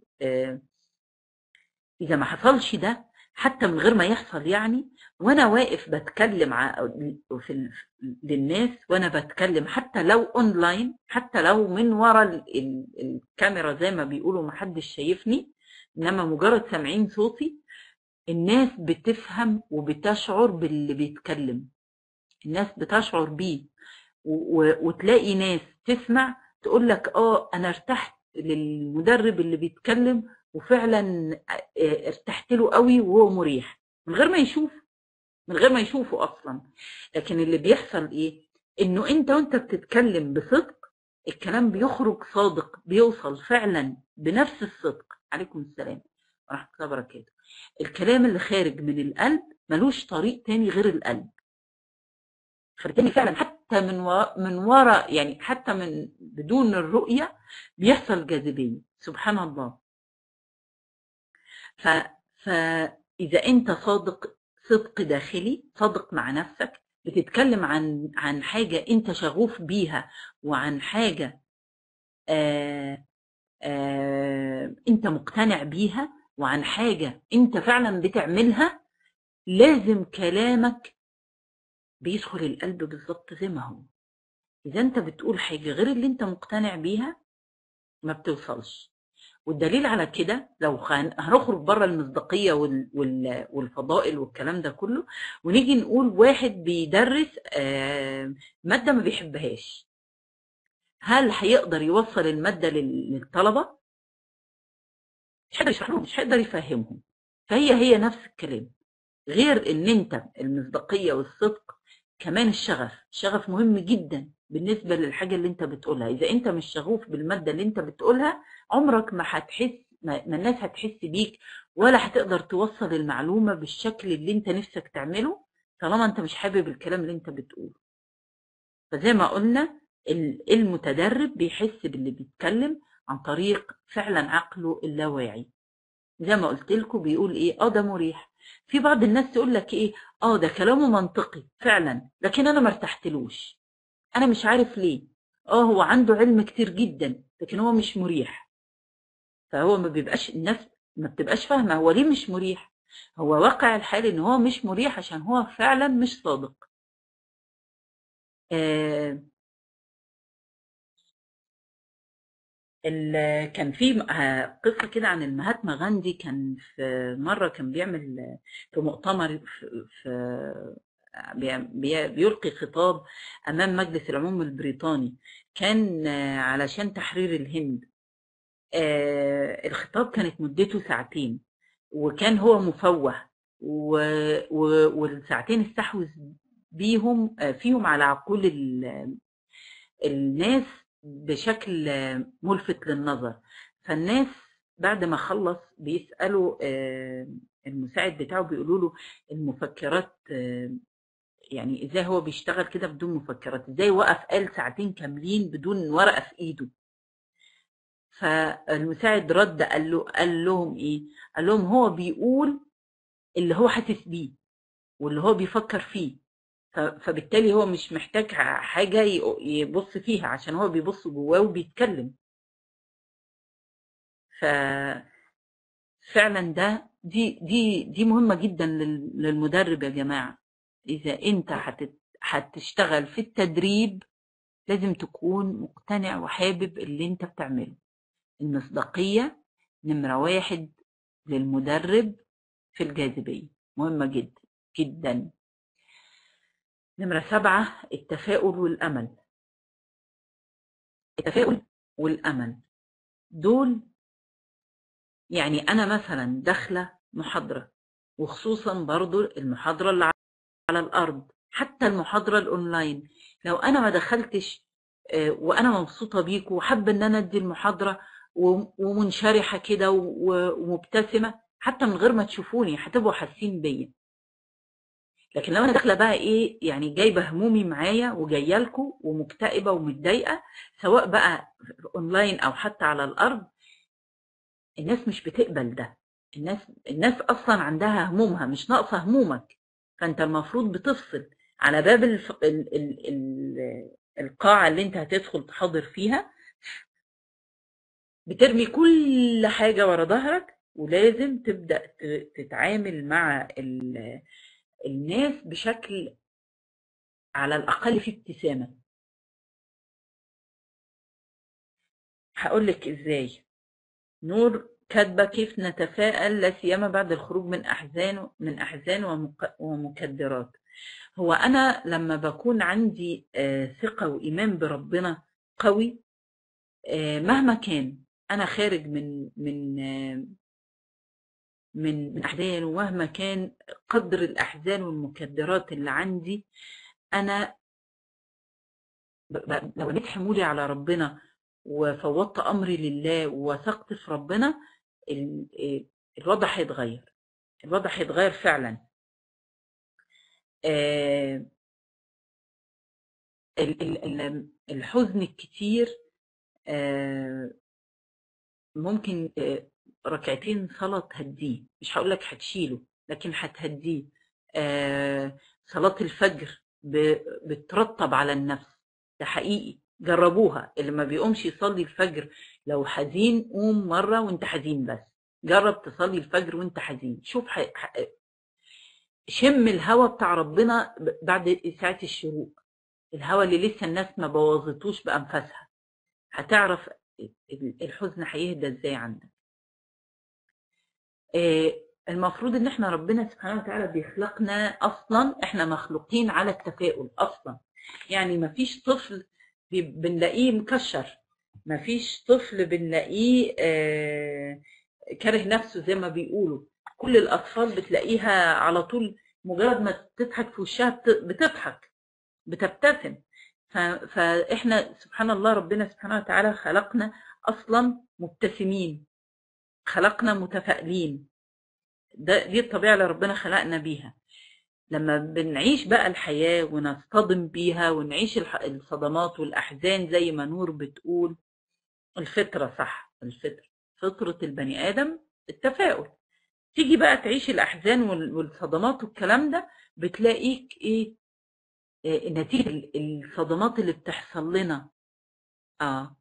اذا ما حصلش ده حتى من غير ما يحصل يعني، وانا واقف بتكلم في للناس، وانا بتكلم حتى لو اونلاين، حتى لو من ورا الكاميرا زي ما بيقولوا محدش شايفني، انما مجرد سامعين صوتي، الناس بتفهم وبتشعر باللي بيتكلم، الناس بتشعر بيه. وتلاقي ناس تسمع تقول لك اه انا ارتحت للمدرب اللي بيتكلم، وفعلا ارتحت له قوي وهو مريح، من غير ما يشوف من غير ما يشوفه اصلا. لكن اللي بيحصل ايه؟ انه انت وانت بتتكلم بصدق، الكلام بيخرج صادق، بيوصل فعلا بنفس الصدق. عليكم السلام ورحمه الله وبركاته. الكلام اللي خارج من القلب ملوش طريق تاني غير القلب. فبالتالي فعلا حتى من وراء من وراء يعني حتى من بدون الرؤيه بيحصل جاذبيه، سبحان الله. ف فاذا انت صادق صدق داخلي، صادق مع نفسك، بتتكلم عن عن حاجه انت شغوف بيها، وعن حاجه آآ آآ انت مقتنع بيها، وعن حاجه انت فعلا بتعملها، لازم كلامك بيدخل القلب بالظبط زي ما هو. اذا انت بتقول حاجه غير اللي انت مقتنع بيها ما بتوصلش. والدليل على كده لو هنخرج بره المصداقيه والفضائل والكلام ده كله، ونيجي نقول واحد بيدرس ماده ما بيحبهاش، هل هيقدر يوصل الماده للطلبه؟ مش هيقدر يشرح لهم، مش هيقدر يفهمهم. فهي هي نفس الكلام، غير ان انت المصداقيه والصدق كمان الشغف، الشغف مهم جدا بالنسبة للحاجة اللي انت بتقولها. اذا انت مش شغوف بالمادة اللي انت بتقولها عمرك ما هتحس، ما ما الناس هتحس بيك، ولا هتقدر توصل المعلومة بالشكل اللي انت نفسك تعمله طالما انت مش حابب الكلام اللي انت بتقوله. فزي ما قلنا ال- المتدرب بيحس باللي بيتكلم عن طريق فعلا عقله اللاواعي. زي ما قلت لكم بيقول ايه، اه ده مريح. في بعض الناس تقول لك ايه، اه ده كلامه منطقي فعلا لكن انا ما ارتحتلوش، انا مش عارف ليه. اه هو عنده علم كتير جدا لكن هو مش مريح. فهو ما بيبقاش، الناس ما بتبقاش فاهمه هو ليه مش مريح. هو واقع الحال ان هو مش مريح عشان هو فعلا مش صادق. آه ال- كان في آه، قصة كده عن المهاتما غاندي. كان في مرة كان بيعمل آه، في مؤتمر في في- بي- بي- بيلقي خطاب أمام مجلس العموم البريطاني. كان آه، علشان تحرير الهند. آه، الخطاب كانت مدته ساعتين، وكان هو مفوه و- و- والساعتين استحوذ بيهم آه، فيهم على عقول ال- الناس بشكل ملفت للنظر. فالناس بعد ما خلص بيسألوا آه، المساعد بتاعه، بيقولوا له المفكرات آه، يعني ازاي هو بيشتغل كده بدون مفكرات، ازاي وقف قال ساعتين كاملين بدون ورقة في ايده. فالمساعد رد قال له قال لهم ايه، قال لهم هو بيقول اللي هو حاسس بيه واللي هو بيفكر فيه. ف- فبالتالي هو مش محتاج حاجة ي- يبص فيها عشان هو بيبص جواه وبيتكلم. ففعلا ده دي دي دي مهمة جدا لل- للمدرب يا جماعة. إذا أنت هتت- هتشتغل في التدريب لازم تكون مقتنع وحابب اللي أنت بتعمله. المصداقية نمرة واحد للمدرب في الجاذبية، مهمة جدا جدا. نمرة سبعة التفاؤل والأمل. التفاؤل والأمل دول، يعني أنا مثلا داخلة محاضرة، وخصوصا برضو المحاضرة اللي على الأرض، حتى المحاضرة الأونلاين، لو أنا ما دخلتش آه، وأنا مبسوطة بيكم وحابة إن أنا أدي المحاضرة و- ومنشرحة كده و- ومبتسمة، حتى من غير ما تشوفوني هتبقوا حاسين بيا. لكن لو أنا داخلة بقى إيه، يعني جايبة همومي معايا وجاية لكم ومكتئبة ومتضايقة، سواء بقى أونلاين أو حتى على الأرض، الناس مش بتقبل ده. الناس الناس اصلا عندها همومها، مش ناقصه همومك. فانت المفروض بتفصل على باب الف... ال... ال... ال... القاعه اللي انت هتدخل تحاضر فيها، بترمي كل حاجه ورا ظهرك، ولازم تبدا ت- تتعامل مع ال... الناس بشكل على الاقل فيه ابتسامه. هقول لك ازاي. نور كاتبه كيف نتفائل لا سيما بعد الخروج من احزان من احزان ومك... ومكدرات. هو أنا لما بكون عندي آه، ثقة وإيمان بربنا قوي، آه، مهما كان أنا خارج من من آه، من من أحزان، ومهما كان قدر الأحزان والمكدرات اللي عندي، أنا ب- ب- لو رميت حمولي على ربنا وفوضت أمري لله ووثقت في ربنا، ال- آه، الوضع هيتغير. الوضع هيتغير فعلا. آه، ال- ال- ال- الحزن الكتير آه، ممكن آه، ركعتين صلاة تهديه، مش هقول لك هتشيله لكن هتهديه. آه، صلاة الفجر ب- بترطب على النفس. ده حقيقي، جربوها. اللي ما بيقومش يصلي الفجر لو حزين قوم مرة وانت حزين، بس جرب تصلي الفجر وانت حزين، شوف ح... ح... شم الهوا بتاع ربنا ب- بعد ساعة الشروق، الهوا اللي لسه الناس ما بوظتوش بأنفاسها. هتعرف الحزن هيهدى ازاي عندك. آه، المفروض ان احنا ربنا سبحانه وتعالى بيخلقنا، اصلا احنا مخلوقين على التفاؤل اصلا. يعني مفيش طفل بي- بنلاقيه مكشر، مفيش طفل بنلاقيه آه، كاره نفسه زي ما بيقولوا. كل الاطفال بتلاقيها على طول مجرد ما تضحك في وشها بت- بتضحك. بتبتسم. فاحنا سبحان الله ربنا سبحانه وتعالى خلقنا اصلا مبتسمين، خلقنا متفائلين، ده دي الطبيعه اللي ربنا خلقنا بيها. لما بنعيش بقى الحياه ونصطدم بيها ونعيش الصدمات والاحزان زي ما نور بتقول، الفطره صح، الفطره فطره البني ادم التفاؤل. تيجي بقى تعيش الاحزان والصدمات والكلام ده، بتلاقيك ايه نتيجة الصدمات اللي بتحصل لنا. اه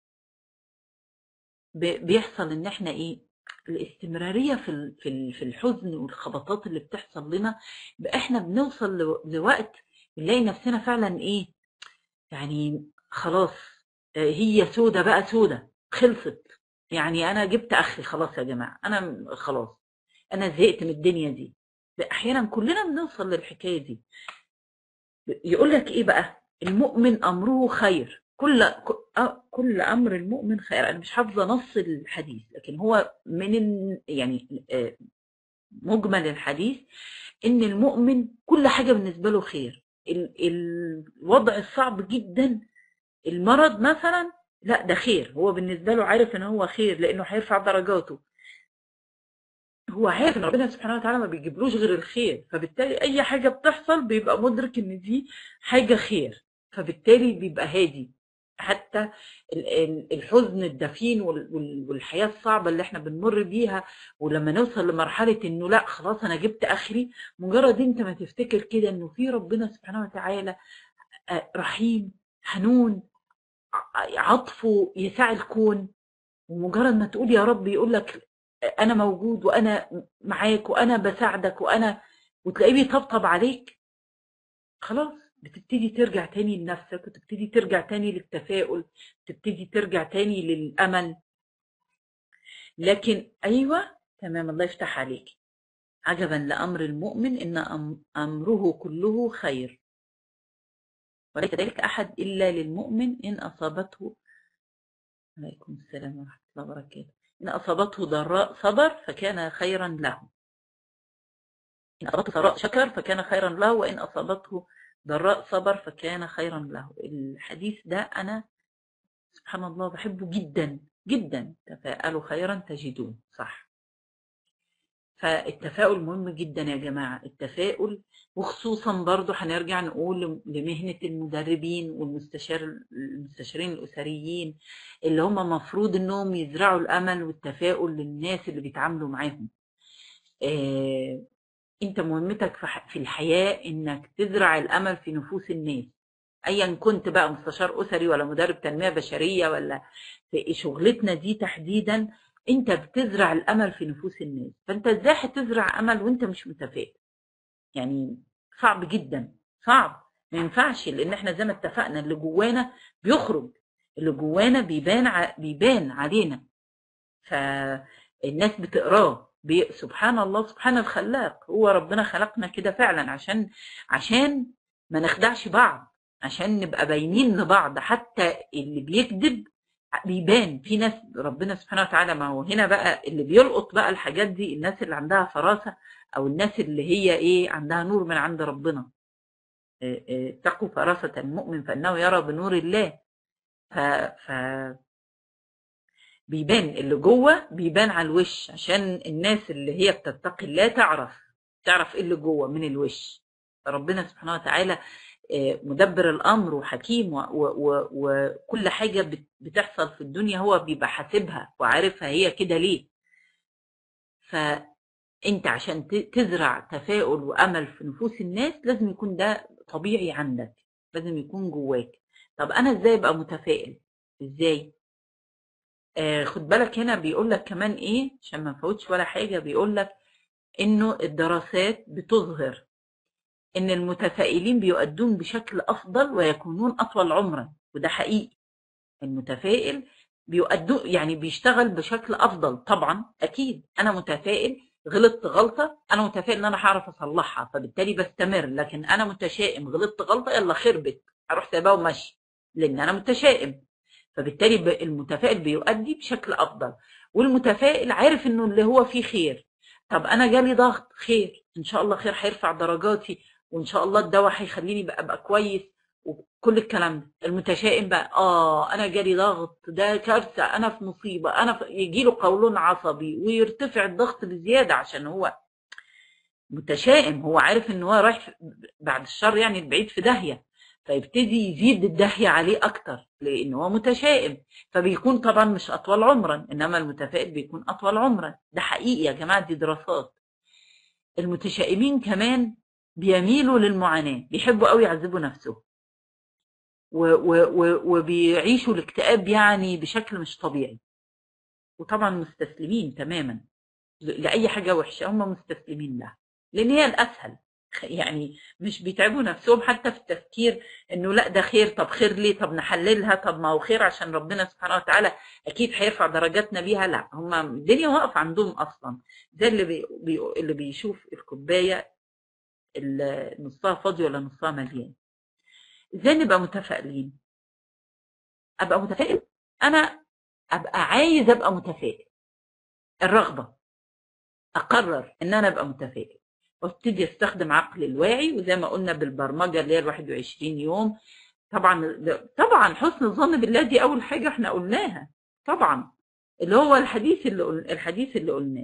بيحصل ان احنا ايه الاستمرارية في في الحزن والخبطات اللي بتحصل لنا، احنا بنوصل لوقت بنلاقي نفسنا فعلا ايه يعني خلاص هي سودة بقى، سودة خلصت، يعني انا جبت اخري خلاص يا جماعة، انا خلاص انا زهقت من الدنيا دي. احيانا كلنا بنوصل للحكاية دي. يقول لك ايه بقى؟ المؤمن امره خير، كل كل امر المؤمن خير. انا مش حافظه نص الحديث، لكن هو من يعني مجمل الحديث ان المؤمن كل حاجه بالنسبه له خير. الوضع الصعب جدا، المرض مثلا، لا ده خير، هو بالنسبه له عارف ان هو خير لانه هيرفع درجاته، هو عارف ان ربنا سبحانه وتعالى ما بيجيبلوش غير الخير، فبالتالي اي حاجه بتحصل بيبقى مدرك ان دي حاجه خير، فبالتالي بيبقى هادي. حتى الحزن الدفين والحياه الصعبه اللي احنا بنمر بيها، ولما نوصل لمرحله انه لا خلاص انا جبت اخري، مجرد انت ما تفتكر كده انه في ربنا سبحانه وتعالى رحيم حنون، عطفه يسع الكون، ومجرد ما تقول يا رب يقول لك انا موجود وانا معاك وانا بساعدك وانا، وتلاقيه بيطبطب عليك، خلاص بتبتدي ترجع تاني لنفسك، وتبتدي ترجع تاني للتفاؤل، تبتدي ترجع تاني للامل. لكن ايوه تمام، الله يفتح عليك. عجبا لامر المؤمن ان امره كله خير وليس ذلك احد الا للمؤمن ان اصابته، عليكم السلام ورحمه الله وبركاته، إن أصابته ضراء صبر فكان خيرا له، إن أصابته ضراء شكر فكان خيرا له، وإن أصابته ضراء صبر فكان خيرا له. الحديث ده أنا سبحان الله بحبه جدا جدا. تفاءلوا خيرا تجدون، صح. فالتفاؤل مهم جدا يا جماعة، التفاؤل. وخصوصا برضو هنرجع نقول لمهنة المدربين والمستشار المستشارين الأسريين، اللي هم مفروض انهم يزرعوا الأمل والتفاؤل للناس اللي بيتعاملوا معاهم. آه، انت مهمتك في الحياة انك تزرع الأمل في نفوس الناس، ايا كنت بقى مستشار أسري ولا مدرب تنمية بشرية ولا في شغلتنا دي تحديدا، انت بتزرع الامل في نفوس الناس. فانت ازاي هتزرع امل وانت مش متفائل؟ يعني صعب جدا، صعب، ما ينفعش، لان احنا زي ما اتفقنا اللي جوانا بيخرج، اللي جوانا بيبان ع... بيبان علينا، فالناس بتقراه. بي... سبحان الله، سبحان الخلاق، هو ربنا خلقنا كده فعلا عشان عشان ما نخدعش بعض، عشان نبقى باينين لبعض. حتى اللي بيكذب بيبان في ناس ربنا سبحانه وتعالى. ما هو هنا بقى اللي بيلقط بقى الحاجات دي الناس اللي عندها فراسة، او الناس اللي هي ايه عندها نور من عند ربنا. اتقوا فراسة المؤمن فانه يرى بنور الله. ف, ف... بيبان اللي جوه، بيبان على الوش، عشان الناس اللي هي بتتقي الله تعرف تعرف ايه اللي جوه من الوش. ربنا سبحانه وتعالى مدبر الامر وحكيم، وكل حاجه بتحصل في الدنيا هو بيبقى حاسبها وعارفها هي كده ليه. فانت عشان تزرع تفاؤل وامل في نفوس الناس لازم يكون ده طبيعي عندك، لازم يكون جواك. طب انا ازاي ابقى متفائل؟ ازاي؟ آه خد بالك هنا بيقول لك كمان ايه عشان ما نفوتش ولا حاجه. بيقول لك انه الدراسات بتظهر ان المتفائلين بيؤدون بشكل افضل ويكونون اطول عمرا، وده حقيقي. المتفائل بيؤدوا يعني بيشتغل بشكل افضل. طبعا اكيد انا متفائل، غلطت غلطه انا متفائل ان انا هعرف اصلحها فبالتالي بستمر. لكن انا متشائم، غلطت غلطه يلا خربت اروح سايبها وماشي، لان انا متشائم. فبالتالي المتفائل بيؤدي بشكل افضل، والمتفائل عارف انه اللي هو فيه خير. طب انا جالي ضغط، خير ان شاء الله، خير هيرفع درجاتي وان شاء الله الدواء هيخليني بقى ابقى كويس وكل الكلام ده. المتشائم بقى اه انا جالي ضغط، ده كارثه، انا في مصيبه، انا في... يجي له قولون عصبي ويرتفع الضغط بزياده عشان هو متشائم، هو عارف ان هو رايح في... بعد الشر يعني البعيد في داهيه، فيبتدي يزيد الداهيه عليه اكتر لان هو متشائم، فبيكون طبعا مش اطول عمرا، انما المتفائل بيكون اطول عمرا. ده حقيقي يا جماعه، دي دراسات. المتشائمين كمان بيميلوا للمعاناه، بيحبوا قوي يعذبوا نفسهم وبيعيشوا الاكتئاب يعني بشكل مش طبيعي، وطبعا مستسلمين تماما لأي حاجة وحشة، هم مستسلمين لها لأن هي الأسهل، يعني مش بيتعبوا نفسهم حتى في التفكير إنه لا ده خير، طب خير ليه، طب نحللها، طب ما هو خير عشان ربنا سبحانه وتعالى أكيد هيرفع درجاتنا بيها. لا، هم الدنيا واقفة عندهم أصلا، ده اللي بي بي اللي بيشوف الكوباية نصها فاضي ولا نصها مليان. ازاي نبقى متفائلين؟ ابقى متفائل، انا ابقى عايز ابقى متفائل، الرغبه، اقرر ان انا ابقى متفائل وابتدي استخدم عقل الواعي، وزي ما قلنا بالبرمجه اللي هي ال واحد وعشرين يوم. طبعا طبعا حسن الظن بالله دي اول حاجه احنا قلناها، طبعا اللي هو الحديث اللي قل... الحديث اللي قلناه.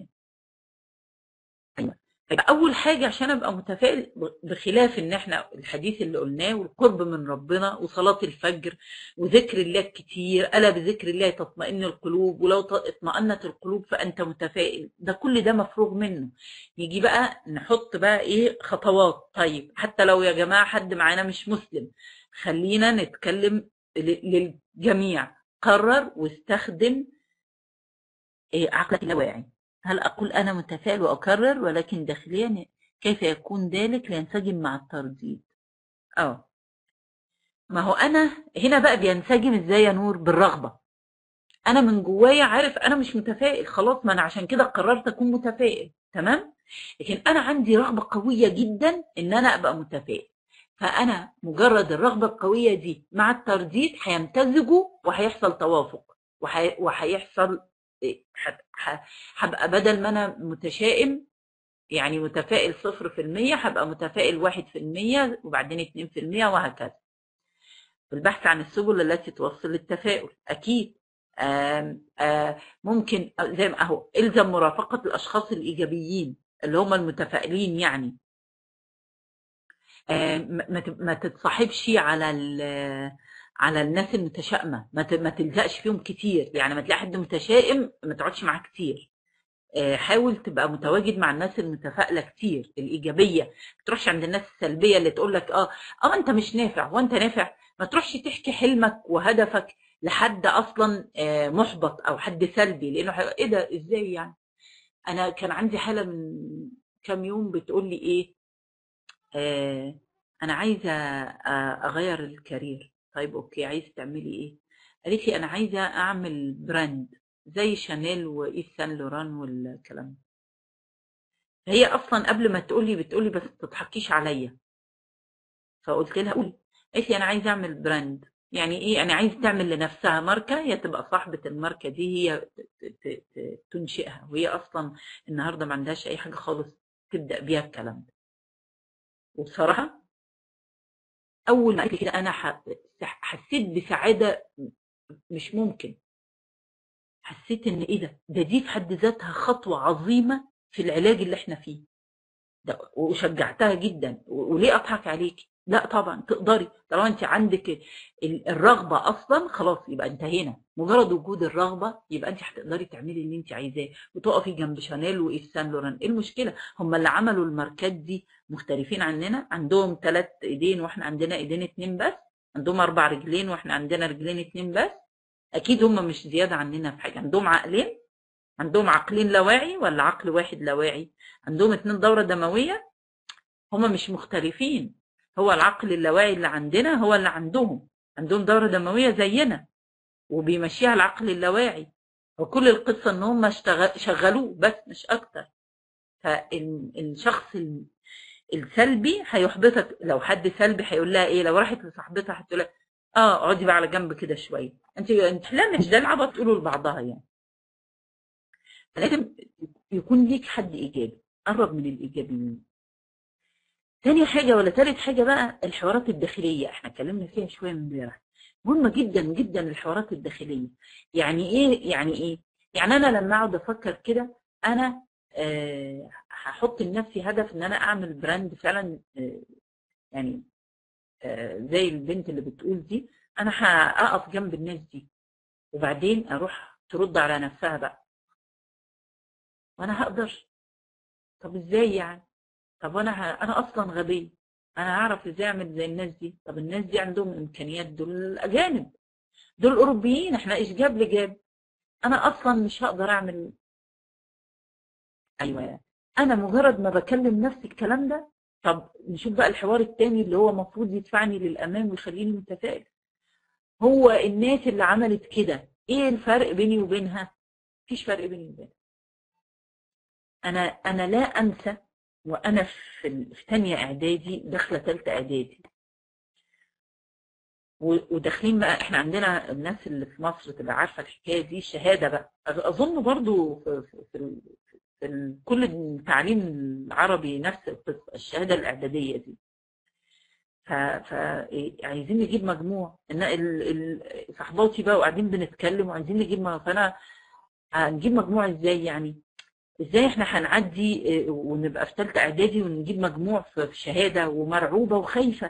اول حاجه عشان ابقى متفائل، بخلاف ان احنا الحديث اللي قلناه والقرب من ربنا وصلاه الفجر وذكر الله كتير، الا بذكر الله تطمئن القلوب، ولو اطمأنت القلوب فانت متفائل، ده كل ده مفروغ منه. يجي بقى نحط بقى ايه خطوات. طيب حتى لو يا جماعه حد معانا مش مسلم، خلينا نتكلم للجميع، قرر واستخدم إيه عقلك اللاواعي. هل أقول أنا متفائل وأكرر، ولكن داخليا كيف يكون ذلك لينسجم مع الترديد؟ اه ما هو أنا هنا بقى بينسجم إزاي يا نور؟ بالرغبة. أنا من جوايا عارف أنا مش متفائل، خلاص ما أنا عشان كده قررت أكون متفائل، تمام؟ لكن أنا عندي رغبة قوية جدا إن أنا أبقى متفائل، فأنا مجرد الرغبة القوية دي مع الترديد هيمتزجوا وهيحصل توافق، وهي... وهيحصل هبقى بدل ما انا متشائم يعني متفائل صفر في المية، هبقى متفائل واحد في المية وبعدين اتنين في المية وهكذا. بالبحث عن السبل التي توصل للتفاؤل اكيد آم آم ممكن زي ما اهو الزم مرافقة الاشخاص الايجابيين اللي هم المتفائلين، يعني ما تتصاحبش على على الناس المتشائمه، ما تلزقش فيهم كتير، يعني ما تلاقي حد متشائم ما تقعدش معاه كتير، حاول تبقى متواجد مع الناس المتفائله كتير الايجابيه، ما تروحش عند الناس السلبيه اللي تقول لك اه اه انت مش نافع وانت نافع، ما تروحش تحكي حلمك وهدفك لحد اصلا محبط او حد سلبي، لانه ايه ده ازاي يعني. انا كان عندي حاله من كام يوم بتقول لي ايه آه انا عايزه اغير الكارير. طيب اوكي، عايزه تعملي ايه؟ قالت لي انا عايزه اعمل براند زي شانيل وايف سان لوران والكلام ده. هي اصلا قبل ما تقولي بتقولي بس ما تضحكيش عليا، فقلت لها قولي. قالت لي انا عايزه اعمل براند. يعني ايه؟ انا عايزه تعمل لنفسها ماركه، هي تبقى صاحبه الماركه دي، هي تنشئها، وهي اصلا النهارده ما عندهاش اي حاجه خالص تبدا بيها الكلام ده. وبصراحه اول ما قالت لي كده انا حسيت بسعاده مش ممكن، حسيت ان ايه ده ده دي في حد ذاتها خطوه عظيمه في العلاج اللي احنا فيه ده، وشجعتها جدا. وليه اضحك عليكي؟ لا طبعا تقدري، طالما انت عندك الرغبه اصلا خلاص يبقى انتهينا، مجرد وجود الرغبه يبقى انت هتقدري تعملي اللي انت عايزاه وتقفي جنب شانيل وايف سان لوران. ايه المشكله؟ هم اللي عملوا الماركات دي مختلفين عننا، عندهم ثلاث ايدين واحنا عندنا ايدين اتنين بس، عندهم اربع رجلين واحنا عندنا رجلين اتنين بس، اكيد هم مش زياده عننا في حاجه. عندهم عقلين، عندهم عقلين لاواعي ولا عقل واحد لاواعي، عندهم اتنين دوره دمويه، هم مش مختلفين، هو العقل اللاواعي اللي عندنا هو اللي عندهم، عندهم دوره دمويه زينا وبيمشيها العقل اللاواعي، وكل القصه ان هم شغلوه بس مش اكتر. فالشخص السلبي هيحبطك، لو حد سلبي هيقول لها ايه؟ لو راحت لصاحبتها هتقول لها اه اقعدي بقى على جنب كده شويه، انت انت لا مش ده العبط تقولوا لبعضها يعني. فلازم يكون ليك حد ايجابي، قرب من الايجابيين. تاني حاجة ولا تالت حاجة بقى الحوارات الداخلية، احنا اتكلمنا فيها شوية من امبارح، مهمة جدا جدا الحوارات الداخلية. يعني ايه يعني ايه يعني انا لما اقعد افكر كده، انا آه هحط لنفسي هدف ان انا اعمل براند فعلا، آه يعني آه زي البنت اللي بتقول دي، انا هقف جنب الناس دي، وبعدين اروح ترد على نفسها بقى، وانا هقدر؟ طب ازاي يعني؟ طب انا ه... انا اصلا غبي، انا هعرف ازاي اعمل زي الناس دي؟ طب الناس دي عندهم امكانيات، دول اجانب، دول اوروبيين، احنا ايش جاب لجاب؟ انا اصلا مش هقدر اعمل. ايوه، انا مجرد ما بكلم نفسي الكلام ده. طب نشوف بقى الحوار التاني اللي هو المفروض يدفعني للامام ويخليني متفائل. هو الناس اللي عملت كده ايه الفرق بيني وبينها؟ مفيش فرق بيني وبينها. انا انا لا انسى وانا في في ثانيه اعدادي داخله ثالثه اعدادي، وداخلين بقى، احنا عندنا الناس اللي في مصر تبقى عارفه الحكايه دي، الشهاده بقى اظن برضو في, في, في كل التعليم العربي نفس القصه، الشهاده الاعداديه دي. ف عايزين نجيب مجموع، ان صحباتي بقى وقاعدين بنتكلم وعايزين نجيب مجموع، فانا هنجيب مجموع ازاي يعني؟ ازاي احنا هنعدي ونبقى في ثالثه اعدادي ونجيب مجموع في شهاده، ومرعوبه وخايفه.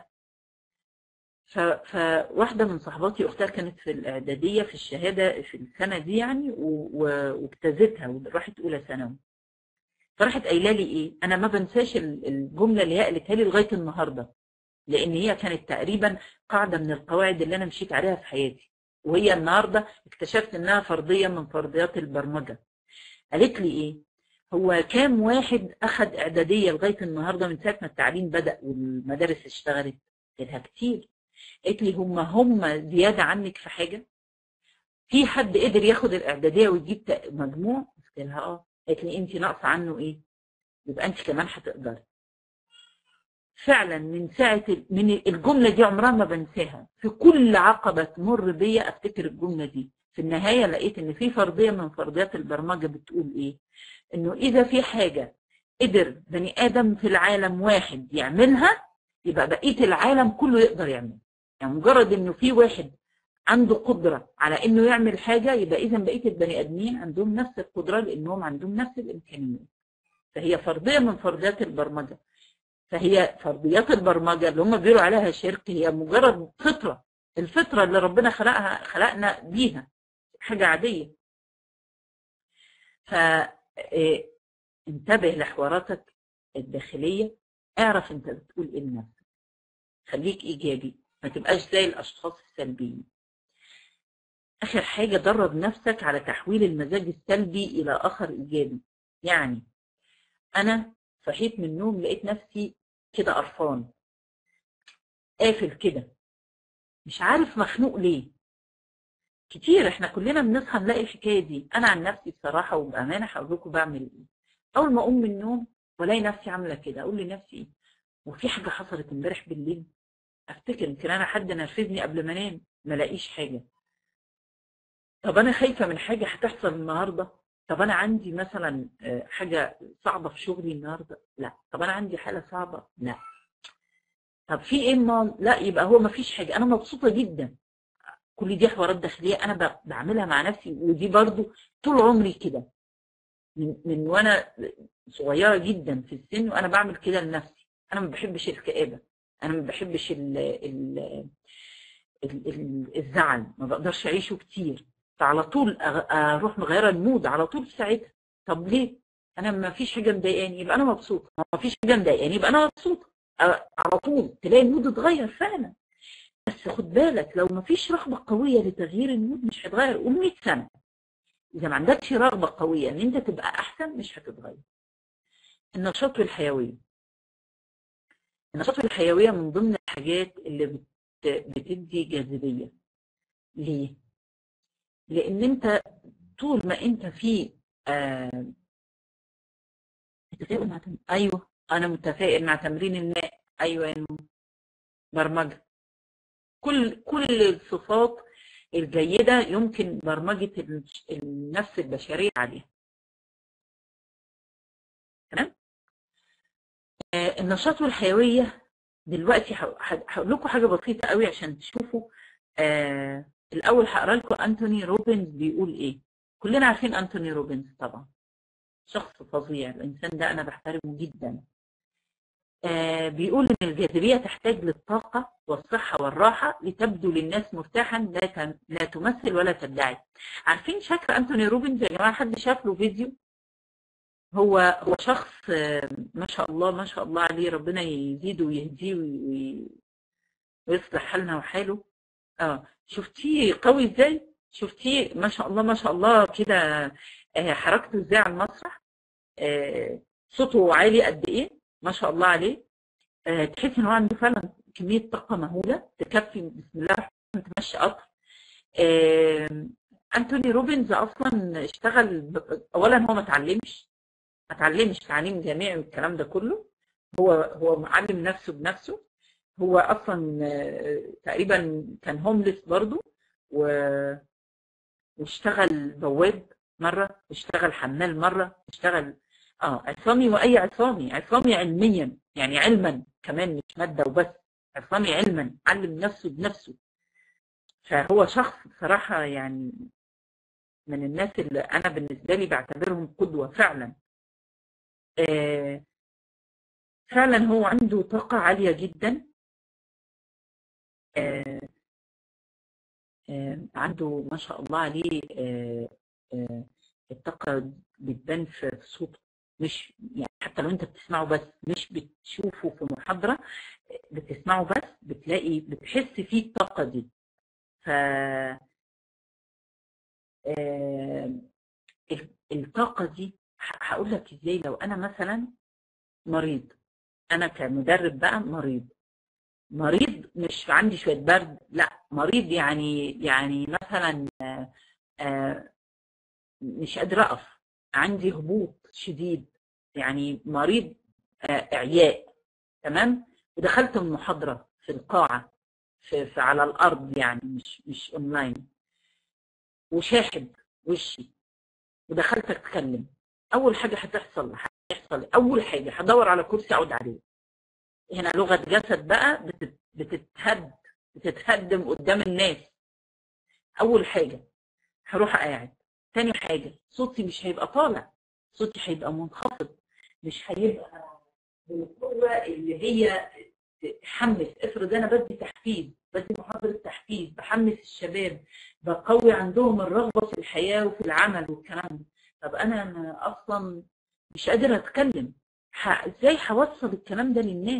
فواحده من صحباتي اختها كانت في الاعداديه في الشهاده في السنه دي يعني، واجتازتها وراحت اولى ثانوي. فراحت قايله لي ايه، انا ما بنساش الجمله اللي هي قالتها لي لغايه النهارده، لان هي كانت تقريبا قاعده من القواعد اللي انا مشيت عليها في حياتي، وهي النهارده اكتشفت انها فرضيه من فرضيات البرمجه. قالت لي ايه، هو كام واحد اخذ اعداديه لغايه النهارده من ساعه ما التعليم بدا والمدارس اشتغلت؟ قلت لها كتير. قالت لي هم هم زياده عنك في حاجه؟ في حد قدر ياخد الاعداديه ويجيب مجموع؟ قلت لها اه. قالت لي انت ناقصه عنه ايه؟ يبقى انت كمان هتقدري. فعلا من ساعه من الجمله دي عمرها ما بنساها، في كل عقبه تمر بيا افتكر الجمله دي. في النهايه لقيت ان في فرضيه من فرضيات البرمجه بتقول ايه، انه اذا في حاجه قدر بني ادم في العالم واحد يعملها، يبقى بقيه العالم كله يقدر يعملها. يعني مجرد انه في واحد عنده قدره على انه يعمل حاجه، يبقى اذا بقيه البني ادمين عندهم نفس القدره، لانهم عندهم نفس الامكانيات. فهي فرضيه من فرضيات البرمجه. فهي فرضيات البرمجه اللي هم بيقولوا عليها شرك، هي مجرد فطره، الفطره اللي ربنا خلقها خلقنا بيها، حاجه عاديه. ف انتبه لحواراتك الداخليه، اعرف انت بتقول ايه لنفسك، خليك ايجابي، ما تبقاش زي الاشخاص السلبيين. اخر حاجه، درب نفسك على تحويل المزاج السلبي الى اخر ايجابي. يعني انا صحيت من النوم لقيت نفسي كده قرفان، قافل كده، مش عارف مخنوق ليه. كتير احنا كلنا بنصحى نلاقي الحكايه دي. انا عن نفسي بصراحه وبامانه هقول لكم بعمل ايه. اول ما اقوم من النوم والاقي نفسي عامله كده، اقول لنفسي وفي حاجه حصلت امبارح بالليل، افتكر يمكن انا حد نرفزني قبل ما انام، ما الاقيش حاجه. طب انا خايفه من حاجه هتحصل النهارده؟ طب انا عندي مثلا حاجه صعبه في شغلي النهارده؟ لا. طب انا عندي حاله صعبه؟ لا. طب في ايه ما لا، يبقى هو ما فيش حاجه، انا مبسوطه جدا. كل دي حوارات داخليه انا بعملها مع نفسي، ودي برضو طول عمري كده، من, من وانا صغيره جدا في السن وانا بعمل كده لنفسي. انا ما بحبش الكآبه، انا ما بحبش ال ال ال ال الزعل، ما بقدرش اعيشه كتير. فعلى طول اروح مغيره المود على طول في ساعتها. طب ليه؟ انا ما فيش حاجه مضايقاني يبقى انا مبسوطه، ما فيش حاجه مضايقاني يبقى انا مبسوطه، على طول تلاقي المود اتغير فعلا. بس خد بالك، لو ما فيش رغبه قويه لتغيير المود مش هيتغير. قول مية سنه، اذا ما عندكش رغبه قويه ان انت تبقى احسن مش هتتغير. النشاط والحيويه. النشاط والحيويه من ضمن الحاجات اللي بتدي جاذبيه. ليه؟ لان انت طول ما انت في آه متفائل مع تم... ايوه انا متفائل مع تمرين الماء، ايوه برمجه. كل كل الصفات الجيده يمكن برمجه النفس البشريه عليها. تمام؟ آه النشاط والحيويه دلوقتي هقول لكم حاجه بسيطه قوي عشان تشوفوا. آه الاول هقرا لكم انتوني روبنز بيقول ايه. كلنا عارفين انتوني روبنز طبعا، شخص فظيع، الانسان ده انا بحترمه جدا. آه بيقول ان الجاذبيه تحتاج للطاقه والصحه والراحه لتبدو للناس مرتاحا، لا لا تمثل ولا تدعي. عارفين شكل انتوني روبنز يا جماعه؟ حد شاف له فيديو؟ هو هو شخص ما شاء الله ما شاء الله عليه، ربنا يزيده ويهديه ويصلح حالنا وحاله. اه شفتيه قوي ازاي؟ شفتيه ما شاء الله ما شاء الله كده، آه حركته ازاي على المسرح، آه صوته عالي قد ايه ما شاء الله عليه. آه تحس ان هو عنده فعلا كميه طاقه مهوله تكفي بسم الله الرحمن الرحيم تمشي قطر. آه انتوني روبنز اصلا اشتغل، اولا هو ما اتعلمش ما اتعلمش تعليم جامعي والكلام ده كله، هو هو معلم نفسه بنفسه. هو اصلا تقريبا كان هومليس برضو، واشتغل بواب مره، واشتغل حمال مره، اشتغل اه عصامي. واي عصامي؟ عصامي علميا، يعني علما كمان، مش ماده وبس، عصامي علما، علم نفسه بنفسه. فهو شخص بصراحه يعني من الناس اللي انا بالنسبه لي بعتبرهم قدوه فعلا. آه فعلا هو عنده طاقة عالية جدا. آه آه عنده ما شاء الله عليه، آه آه الطاقة بتبان في صوته، مش يعني حتى لو انت بتسمعه بس، مش بتشوفه في محاضرة، بتسمعه بس بتلاقي بتحس فيه الطاقة دي. ف آه الطاقة دي هقول لك ازاي. لو انا مثلا مريض، انا كمدرب بقى مريض مريض مش عندي شويه برد، لا مريض يعني يعني مثلا آآ آآ مش قادره اقف، عندي هبوط شديد، يعني مريض اعياء، تمام. ودخلت المحاضره في القاعه في, في على الارض، يعني مش مش اونلاين، وشاحب وشي، ودخلت اتكلم. اول حاجه هتحصل هيحصل اول حاجه هدور على كرسي اقعد عليه. هنا لغه جسد بقى بتتهد بتتهدم قدام الناس. اول حاجه هروح قاعد. تاني حاجه صوتي مش هيبقى طالع، صوتي هيبقى منخفض، مش هيبقى بالقوه اللي هي تحمس. افرض انا بدي تحفيز، بدي محاضره تحفيز، بحمس الشباب، بقوي عندهم الرغبه في الحياه وفي العمل والكلام ده. طب انا أنا اصلا مش قادره اتكلم، ازاي هوصل الكلام ده للناس؟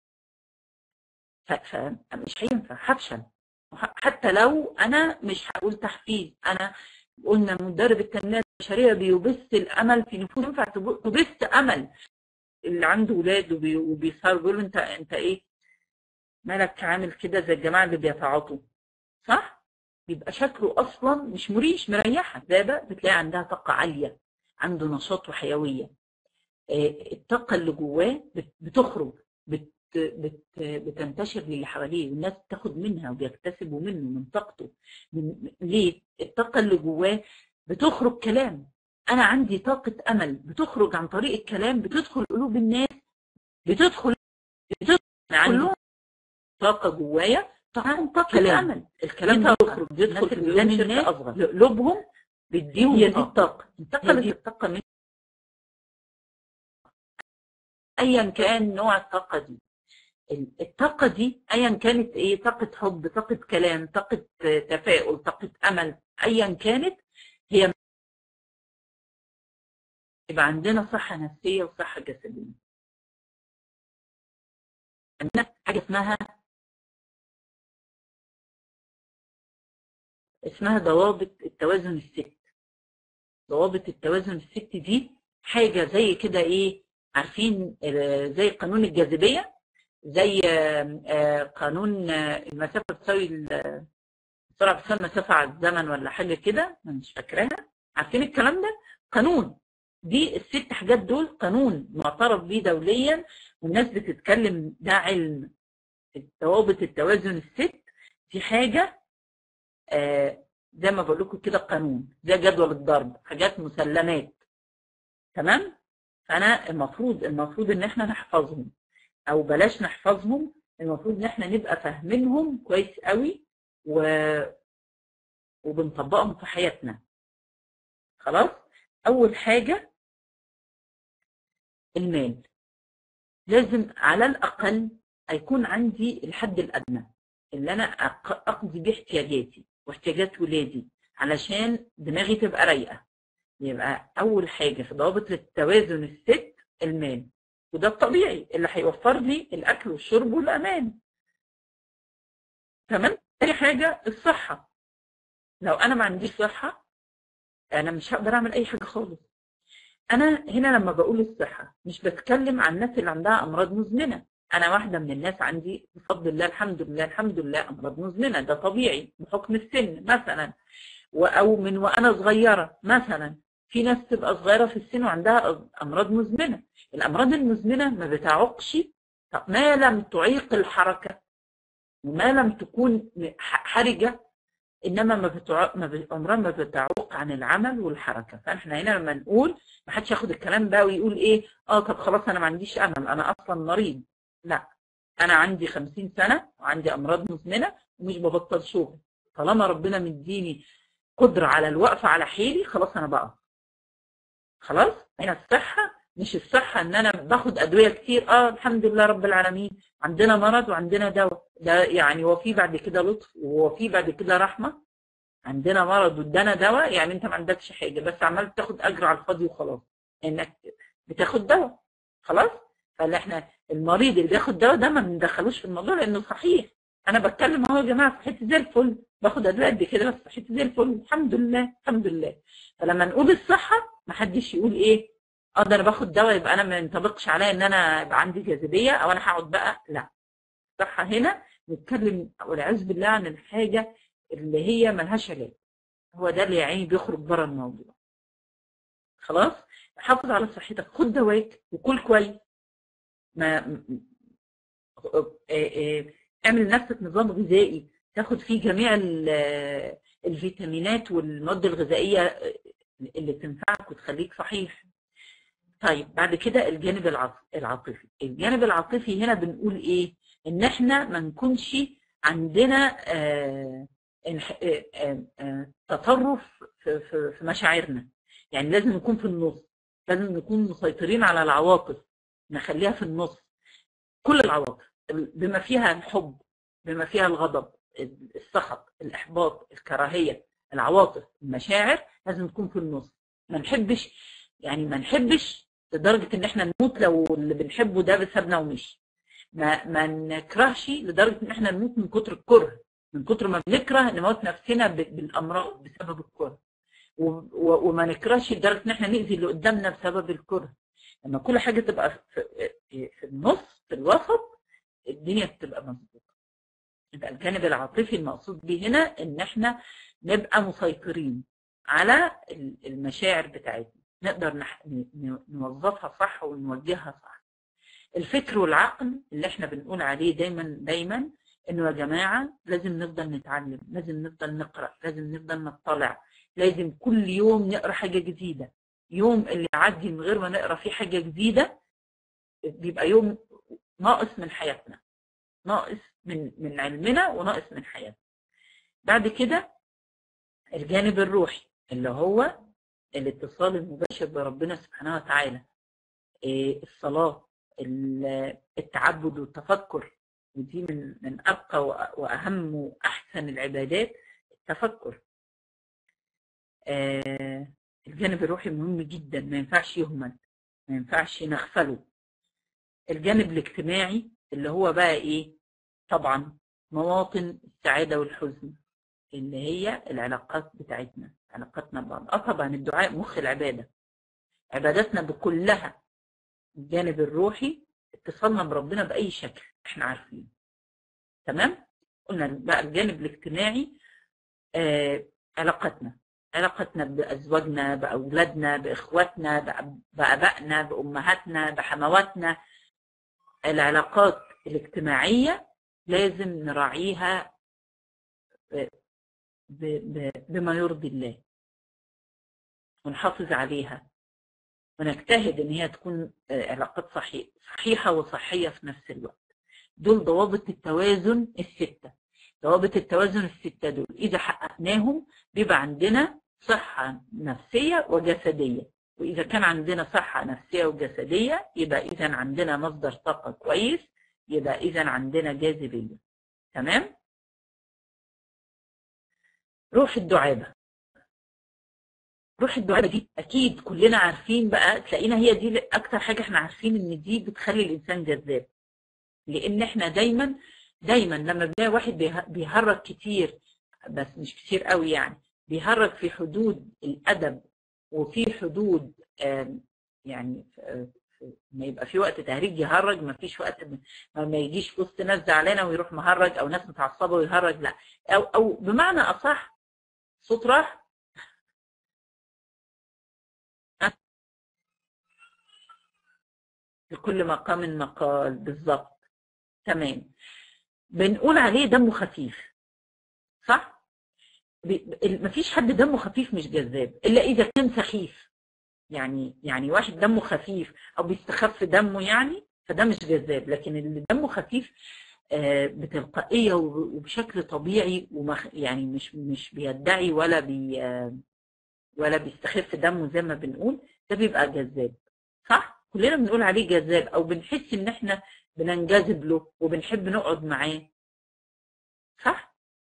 فمش هينفع، هفشل. حتى لو انا مش هقول تحفيز، انا قلنا مدرب التنميه البشريه بيبث الامل في نفوس، ينفع تبث امل اللي عنده اولاد وبيصاروا بيقولوا انت انت ايه مالك عامل كده زي الجماعه اللي بيتعاطوا، صح؟ بيبقى شكله اصلا مش مريش، مريحه. ده بقى بتلاقي عندها طاقه عاليه، عنده نشاط وحيويه. الطاقه اللي جواه بتخرج، بت بت بتنتشر للي حواليه، والناس بتاخد منها وبيكتسبوا منه من طاقته. من ليه؟ الطاقه اللي جواه بتخرج كلام. انا عندي طاقه امل بتخرج عن طريق الكلام، بتدخل قلوب الناس، بتدخل بتدخل عندي طاقه جوايا، طاقه كلام. امل. الكلام ده بيخرج بيدخل في ودان الناس، قلوبهم بيديهم هي دي الطاقه. الطاقه دي الطاقه من ايا كان نوع الطاقه دي. الطاقة دي ايا كانت ايه، طاقة حب، طاقة كلام، طاقة تفاؤل، طاقة امل، ايا كانت، هي يبقى عندنا صحة نفسية وصحة جسدية. عندنا حاجة اسمها اسمها ضوابط التوازن الست. ضوابط التوازن الست دي حاجة زي كده ايه، عارفين زي قانون الجاذبية، زي قانون المسافة بتساوي السرعة بتساوي المسافة على الزمن ولا حاجة كده، أنا مش فاكراها. عارفين الكلام ده؟ قانون. دي الست حاجات دول قانون معترف بيه دوليا، والناس بتتكلم ده علم. ضوابط التوازن الست دي حاجة آه زي ما بقول لكم كده قانون، زي جدول الضرب، حاجات مسلمات، تمام؟ فأنا المفروض المفروض إن إحنا نحفظهم. او بلاش نحفظهم، المفروض ان احنا نبقى فاهمينهم كويس قوي و... وبنطبقهم في حياتنا. خلاص. اول حاجة المال، لازم على الاقل هيكون عندي الحد الادنى اللي انا اقضي بيه احتياجاتي واحتياجات ولادي علشان دماغي تبقى رايقه. يبقى اول حاجه في ضوابط التوازن الست المال، وده الطبيعي اللي هيوفر لي الاكل والشرب والامان. تمام. تاني حاجه الصحه، لو انا ما عنديش صحه انا مش هقدر اعمل اي حاجه خالص. انا هنا لما بقول الصحه مش بتكلم عن الناس اللي عندها امراض مزمنه. انا واحده من الناس عندي بفضل الله الحمد لله الحمد لله امراض مزمنه، ده طبيعي بحكم السن مثلا، او من وانا صغيره مثلا. في ناس تبقى صغيره في السن وعندها امراض مزمنه. الامراض المزمنه ما بتعوقش ما لم تعيق الحركه وما لم تكون حرجه، انما ما بتع... ما عمرها ما بتعوق عن العمل والحركه. فاحنا هنا لما نقول ما حدش ياخد الكلام ده ويقول ايه اه طب خلاص انا ما عنديش امل انا اصلا مريض. لا، انا عندي خمسين سنه وعندي امراض مزمنه ومش ببطل شغل. طالما ربنا مديني قدره على الوقفه على حيلي خلاص انا بقى خلاص. هنا الصحه مش الصحه ان انا باخد ادويه كتير. اه الحمد لله رب العالمين عندنا مرض وعندنا دواء، ده يعني هو في بعد كده لطف وهو في بعد كده رحمه. عندنا مرض وادانا دواء يعني انت ما عندكش حاجه بس عمال تاخد اجر على الفاضي وخلاص انك بتاخد دواء. خلاص. فاللي احنا المريض اللي بياخد دواء ده ما بندخلوش في الموضوع لانه صحيح. انا بتكلم اهو يا جماعه صحتي زي الفل، باخد ادويه قد كده بس صحتي زي الفل الحمد لله الحمد لله. فلما نقول الصحه ما حدش يقول ايه اه ده انا باخد دواء يبقى انا ما ينطبقش عليا ان انا يبقى عندي جاذبيه او انا هقعد بقى. لا، الصحه هنا نتكلم والعياذ بالله عن الحاجه اللي هي ملهاش علاج، هو ده اللي يعني بيخرج بره الموضوع. خلاص. حافظ على صحتك، خد دواك وكل كويس، ما اعمل لنفسك نظام غذائي تاخد فيه جميع الفيتامينات والمواد الغذائيه اللي تنفعك وتخليك صحيح. طيب بعد كده الجانب العاطفي. الجانب العاطفي هنا بنقول ايه؟ ان احنا ما نكونش عندنا آه آه آه تطرف في, في, في مشاعرنا. يعني لازم نكون في النص، لازم نكون مسيطرين على العواطف، نخليها في النص. كل العواطف بما فيها الحب بما فيها الغضب السخط الاحباط الكراهيه، العواطف المشاعر لازم تكون في النص. ما نحبش يعني ما نحبش لدرجه ان احنا نموت لو اللي بنحبه ده بسببنا ومشي. ما ما نكرهش لدرجه ان احنا نموت من كتر الكره، من كتر ما بنكره نموت نفسنا بالامراض بسبب الكره. وما نكرهش لدرجه ان احنا ناذي اللي قدامنا بسبب الكره. لما كل حاجه تبقى في, في النص في الوسط الدنيا بتبقى مظبوطه. يبقى الجانب العاطفي المقصود به هنا ان احنا نبقى مسيطرين على المشاعر بتاعتنا، نقدر نوظفها صح ونوجهها صح. الفكر والعقل اللي احنا بنقول عليه دايما دايما انه يا جماعه لازم نفضل نتعلم، لازم نفضل نقرا، لازم نفضل نطلع، لازم كل يوم نقرا حاجه جديده. يوم اللي يعدي من غير ما نقرا فيه حاجه جديده بيبقى يوم ناقص من حياتنا، ناقص من من علمنا وناقص من حياتنا. بعد كده الجانب الروحي اللي هو الاتصال المباشر بربنا سبحانه وتعالى، الصلاة، التعبد والتفكر، ودي من من أبقى وأهم وأحسن العبادات التفكر. الجانب الروحي مهم جدا، ما ينفعش يهمل، ما ينفعش نغفله. الجانب الاجتماعي اللي هو بقى إيه؟ طبعا مواطن السعادة والحزن اللي هي العلاقات بتاعتنا، علاقاتنا ببعض. اه طبعا الدعاء مخ العبادة، عباداتنا بكلها. الجانب الروحي اتصالنا بربنا بأي شكل احنا عارفين. تمام؟ قلنا بقى الجانب الاجتماعي آه علاقتنا علاقتنا بأزواجنا بأولادنا بإخواتنا بأبائنا بأمهاتنا بحمواتنا. العلاقات الاجتماعية لازم نراعيها بما يرضي الله ونحافظ عليها ونجتهد ان هي تكون علاقات صحيحة صحيحة وصحية في نفس الوقت. دول ضوابط التوازن الستة. ضوابط التوازن الستة دول إذا حققناهم بيبقى عندنا صحة نفسية وجسدية، وإذا كان عندنا صحة نفسية وجسدية يبقى إذا عندنا مصدر طاقة كويس، يبقى إذا عندنا جاذبية. تمام؟ روح الدعابة. روح الدعابة دي أكيد كلنا عارفين بقى، تلاقينا هي دي أكتر حاجة احنا عارفين إن دي بتخلي الإنسان جذاب. لأن احنا دايما دايما لما بنلاقي واحد بيهرج كتير، بس مش كتير قوي يعني، بيهرج في حدود الأدب وفي حدود يعني ما يبقى في وقت تهريج يهرج، ما فيش وقت ما يجيش في وسط ناس زعلانه ويروح مهرج، او ناس متعصبه ويهرج، لا، او او بمعنى اصح صوت راح. لكل مقام مقال، بالظبط. تمام. بنقول عليه دمه خفيف، صح؟ مفيش حد دمه خفيف مش جذاب الا اذا كان سخيف. يعني يعني واحد دمه خفيف او بيستخف دمه يعني، فده مش جذاب. لكن اللي دمه خفيف بتلقائيه وبشكل طبيعي، ومخ يعني مش مش بيدعي ولا بي ولا بيستخف دمه زي ما بنقول، ده بيبقى جذاب، صح؟ كلنا بنقول عليه جذاب، او بنحس ان احنا بننجذب له وبنحب نقعد معاه، صح؟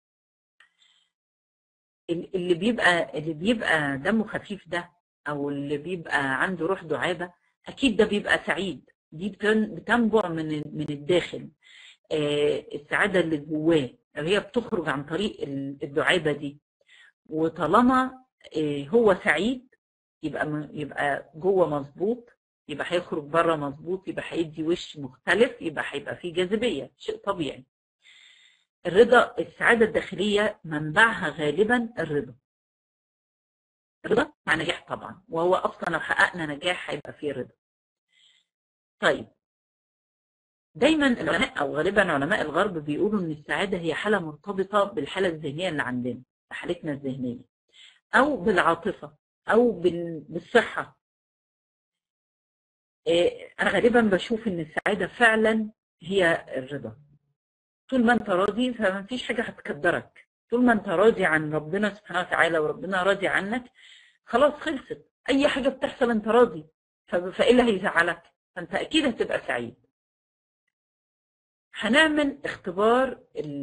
اللي بيبقى اللي بيبقى دمه خفيف ده، او اللي بيبقى عنده روح دعابه، اكيد ده بيبقى سعيد. دي بتنبع من من الداخل، السعاده اللي جواه هي بتخرج عن طريق الدعابه دي. وطالما هو سعيد يبقى يبقى جوه مظبوط، يبقى هيخرج بره مظبوط، يبقى هيدي وش مختلف، يبقى هيبقى فيه جاذبيه، شيء طبيعي. الرضا، السعاده الداخليه منبعها غالبا الرضا. الرضا مع نجاح طبعا، وهو اصلا لو حققنا نجاح هيبقى فيه رضا. طيب، دايما العلماء او غالبا علماء الغرب بيقولوا ان السعاده هي حاله مرتبطه بالحاله الذهنيه اللي عندنا، حالتنا الذهنيه، او بالعاطفه، او بالصحه. انا غالبا بشوف ان السعاده فعلا هي الرضا. طول ما انت راضي فما فيش حاجه هتكدرك. طول ما انت راضي عن ربنا سبحانه وتعالى وربنا راضي عنك، خلاص خلصت. اي حاجه بتحصل انت راضي، فايه اللي هيزعلك؟ فانت اكيد هتبقى سعيد. هنعمل اختبار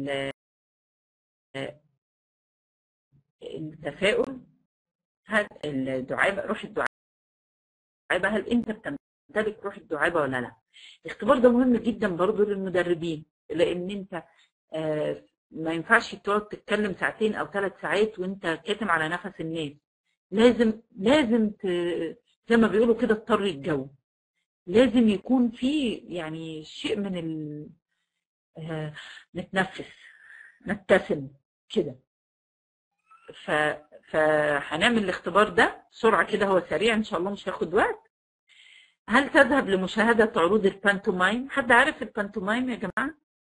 التفاؤل. هل الدعابه، روح الدعابه، هل انت بتمتلك روح الدعابه ولا لا؟ الاختبار ده مهم جدا برضو للمدربين، لان انت آه ما ينفعش تقعد تتكلم ساعتين او ثلاث ساعات وانت كاتم على نفس الناس. لازم لازم ت... زي ما بيقولوا كده تطري الجو. لازم يكون في يعني شيء من ال آه نتنفس، نبتسم كده. ف... فهنعمل الاختبار ده بسرعه كده، هو سريع ان شاء الله مش هياخد وقت. هل تذهب لمشاهده عروض البانتومايم؟ حد عارف البانتومايم يا جماعه؟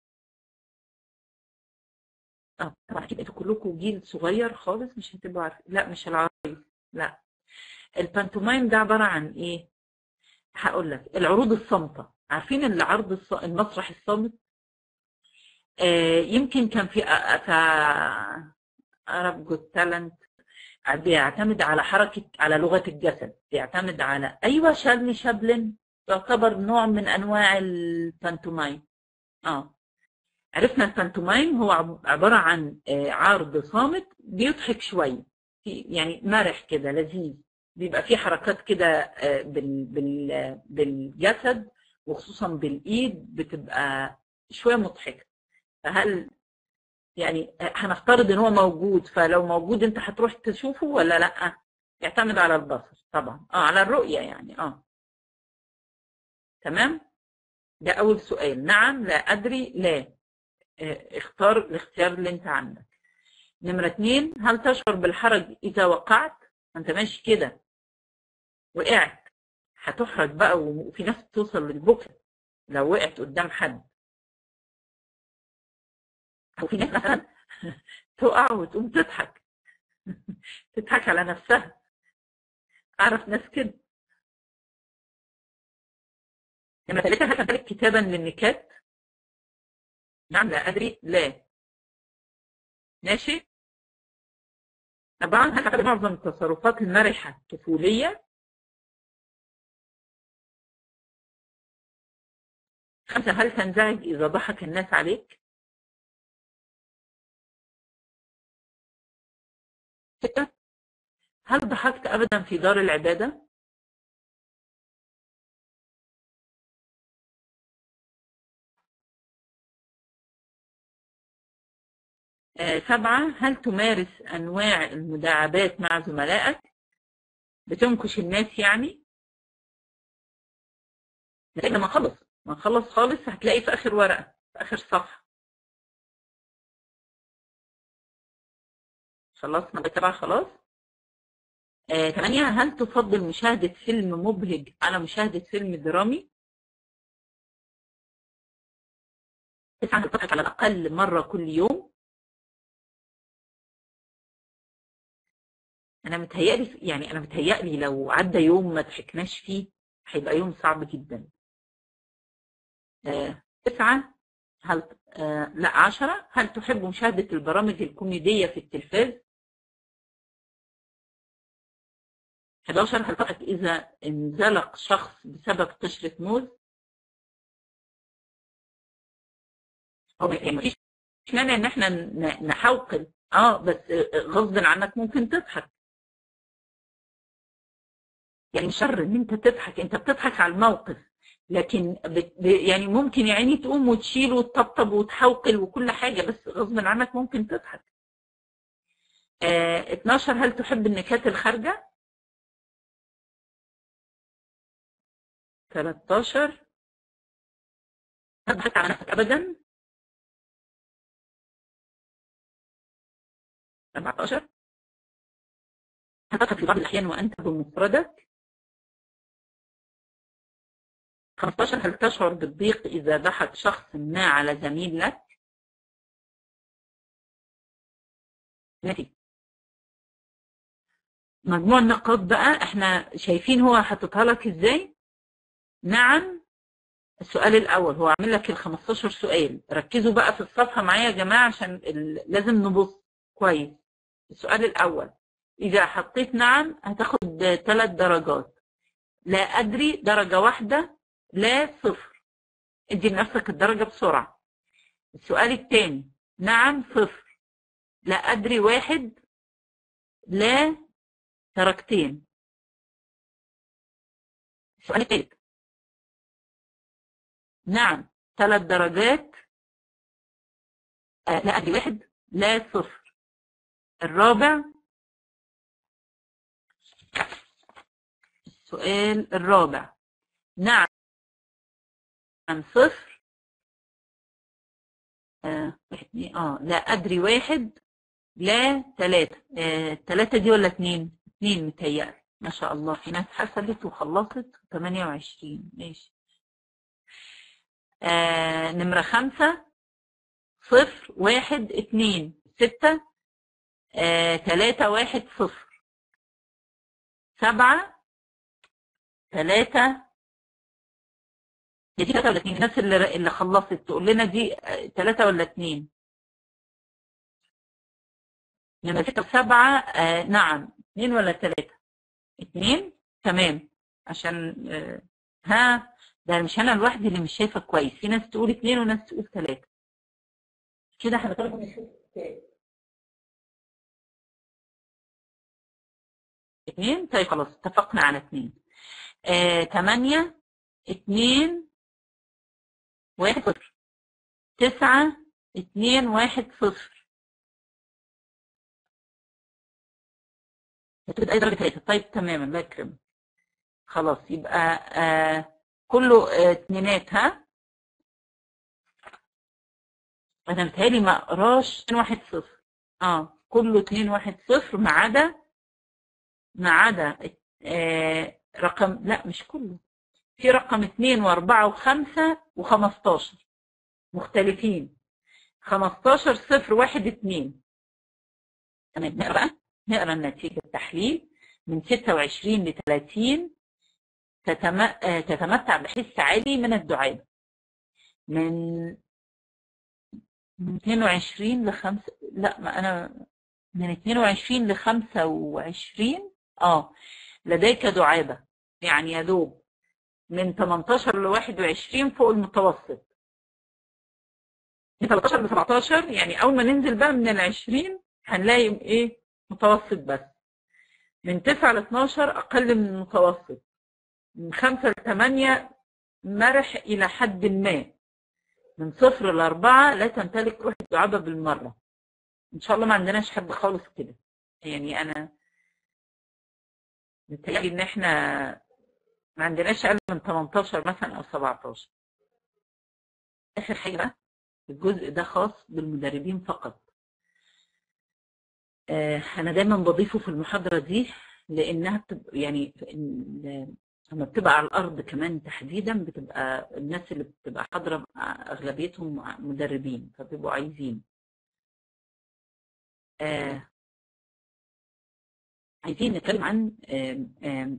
اه طبعا اكيد انتوا كلكم جيل صغير خالص مش هتبقوا عارفين. لا مش العرايس، لا. البانتومايم ده عباره عن ايه؟ هقول لك. العروض الصامته، عارفين العرض الص... المسرح الصامت؟ آه يمكن كان في في عرب جوت تالنت بيعتمد على حركه، على لغه الجسد، بيعتمد على ايوه شارلي شابلن يعتبر نوع من انواع البانتومايم. اه عرفنا البانتومايم هو عباره عن عرض صامت بيضحك شويه، يعني مرح كده لذيذ، بيبقى فيه حركات كده بال بال بالجسد وخصوصا بالايد بتبقى شويه مضحكه. فهل يعني هنفترض ان هو موجود، فلو موجود انت هتروح تشوفه ولا لا؟ يعتمد على البصر طبعا، اه على الرؤيه يعني. اه تمام. ده اول سؤال. نعم، لا ادري، لا. اختار الاختيار اللي انت عندك. نمرة اتنين، هل تشعر بالحرج اذا وقعت؟ انت ماشي كده وقعت هتحرج بقى، وفي ناس بتوصل للبكاء لو وقعت قدام حد. او في ناس مثلا تقع وتقوم تضحك تضحك على نفسها. اعرف ناس كده. نمرة ثلاثة هل تمتلك كتابا للنكات؟ نعم لا أدري لا. ماشي. أربعة هل تعتبر معظم التصرفات المرحة طفولية؟ خمسة هل تنزعج إذا ضحك الناس عليك؟ ستة هل ضحكت أبدا في دار العبادة؟ آه، سبعة هل تمارس أنواع المداعبات مع زملائك؟ بتنكش الناس يعني؟ لكن لما نخلص ما نخلص خالص هتلاقي في آخر ورقة في آخر صفحة. خلصنا بالتبع خلاص. آه، ثمانية هل تفضل مشاهدة فيلم مبهج على مشاهدة فيلم درامي؟ تسعة هل تضحك على الأقل مرة كل يوم؟ أنا متهيألي يعني أنا متهيألي لو عدى يوم ما ضحكناش فيه هيبقى يوم صعب جدا. آه، تسعة هل آه، لا عشرة هل تحب مشاهدة البرامج الكوميدية في التلفاز؟ حداشر هل تضحك إذا انزلق شخص بسبب قشرة موز؟ هو يعني مفيش مانع إن إحنا نحوقل اه بس غصب عنك ممكن تضحك. يعني مش شر إن أنت تضحك، أنت بتضحك على الموقف، لكن بت يعني ممكن يا عيني تقوم وتشيل وتطبطب وتحوقل وكل حاجة، بس غصب عنك ممكن تضحك. آه اتناشر هل تحب النكات الخارجة؟ تلتاشر هل ضحكت على نفسك أبدا؟ أربعتاشر هل تضحك في بعض الأحيان وأنت بمفردك؟ خمستاشر هل تشعر بالضيق إذا ضحك شخص ما على زميل لك؟ نتيجة مجموع النقاط بقى احنا شايفين هو حاططها لك ازاي؟ نعم السؤال الأول هو عامل لك ال خمستاشر سؤال، ركزوا بقى في الصفحة معايا يا جماعة عشان لازم نبص كويس. السؤال الأول إذا حطيت نعم هتاخد ثلاث درجات، لا أدري درجة واحدة، لا صفر. ادي لنفسك الدرجة بسرعة. السؤال الثاني نعم صفر، لا أدري واحد، لا درجتين. السؤال الثالث نعم ثلاث درجات، آه لا أدري واحد، لا صفر. الرابع السؤال الرابع نعم صفر، آه واحد اه لا أدري واحد، لا ثلاثة. آه ثلاثة دي ولا اثنين؟ اثنين متهيألي. ما شاء الله في ناس حسبت وخلصت. ثمانية وعشرين ماشي. آه نمرة خمسة صفر واحد اثنين ستة، آه ثلاثة واحد صفر. سبعة ثلاثة، دي ثلاثة ولا اثنين؟ الناس اللي اللي خلصت تقول لنا دي ثلاثة ولا اثنين؟ نمرة ستة وسبعة آه نعم اثنين ولا ثلاثة؟ اثنين تمام. عشان آه ها ده مش انا لوحدي اللي مش شايفه كويس، في ناس تقول اثنين وناس تقول ثلاثة. كده احنا طالبين نشوف اثنين. طيب خلاص اتفقنا على اثنين. آه ثمانية اثنين واحد صفر. تسعة اثنين واحد صفر. هتبقى اي درجة ثلاثة. طيب تمام الله يكرمك. خلاص يبقى آه كله آه اثنينات. ها انا متهيألي ما اقراش اثنين واحد صفر. اه كله اثنين واحد صفر ما عدا ما عدا آه رقم، لا مش كله، في رقم اثنين واربعة وخمسة وخمستاشر مختلفين. خمستاشر صفر واحد اثنين. تمام نقرا بقى نقرا النتيجة التحليل من ستة وعشرين ل ثلاثين. تتمتع بحس عالي من الدعابة من من اثنين وعشرين ل خمسة، لا ما انا من اثنين وعشرين ل خمسة وعشرين اه لديك دعابة، يعني يا دوب من تمنتاشر ل واحد وعشرين فوق المتوسط، من تلتاشر ل سبعتاشر يعني اول ما ننزل بقى من ال عشرين هنلاقي ايه متوسط بس، من تسعة ل اتناشر اقل من المتوسط، من خمسة ل تمانية مرح الى حد ما، من صفر ل أربعة لا تمتلك روح الدعابة بالمرة. ان شاء الله ما عندناش حد خالص كده، يعني انا متهيألي ان احنا ما عندناش اقل من تمنتاشر مثلا او سبعتاشر. اخر حاجه بقى الجزء ده خاص بالمدربين فقط. آه انا دايما بضيفه في المحاضره دي لانها بتبقى يعني لما بتبقى على الارض كمان تحديدا بتبقى الناس اللي بتبقى حاضره اغلبيتهم مدربين فبيبقوا عايزين آه عايزين نتكلم عن آه آه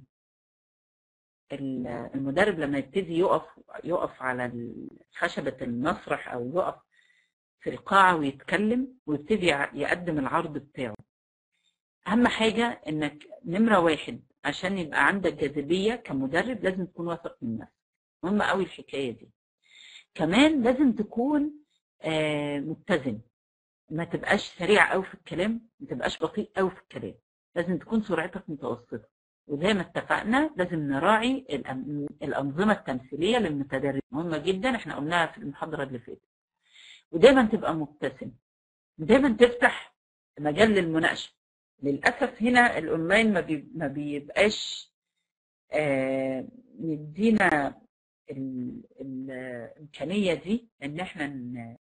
المدرب لما يبتدي يقف يقف على خشبة المسرح أو يقف في القاعة ويتكلم ويبتدي يقدم العرض بتاعه. أهم حاجة إنك نمرة واحد عشان يبقى عندك جاذبية كمدرب لازم تكون واثق من نفسك، مهمة قوي الحكاية دي. كمان لازم تكون آه متزن، ما تبقاش سريع قوي في الكلام، ما تبقاش بطيء قوي في الكلام، لازم تكون سرعتك متوسطة. وزي ما اتفقنا لازم نراعي الأنظمة التمثيلية للمتدرب، مهمة جدا احنا قلناها في المحاضرة اللي فاتت. ودايما تبقى مبتسم، ودايما تفتح مجال للمناقشة. للأسف هنا الأونلاين ما, بي... ما بيبقاش آه مدينا ال... الإمكانية دي إن احنا ن...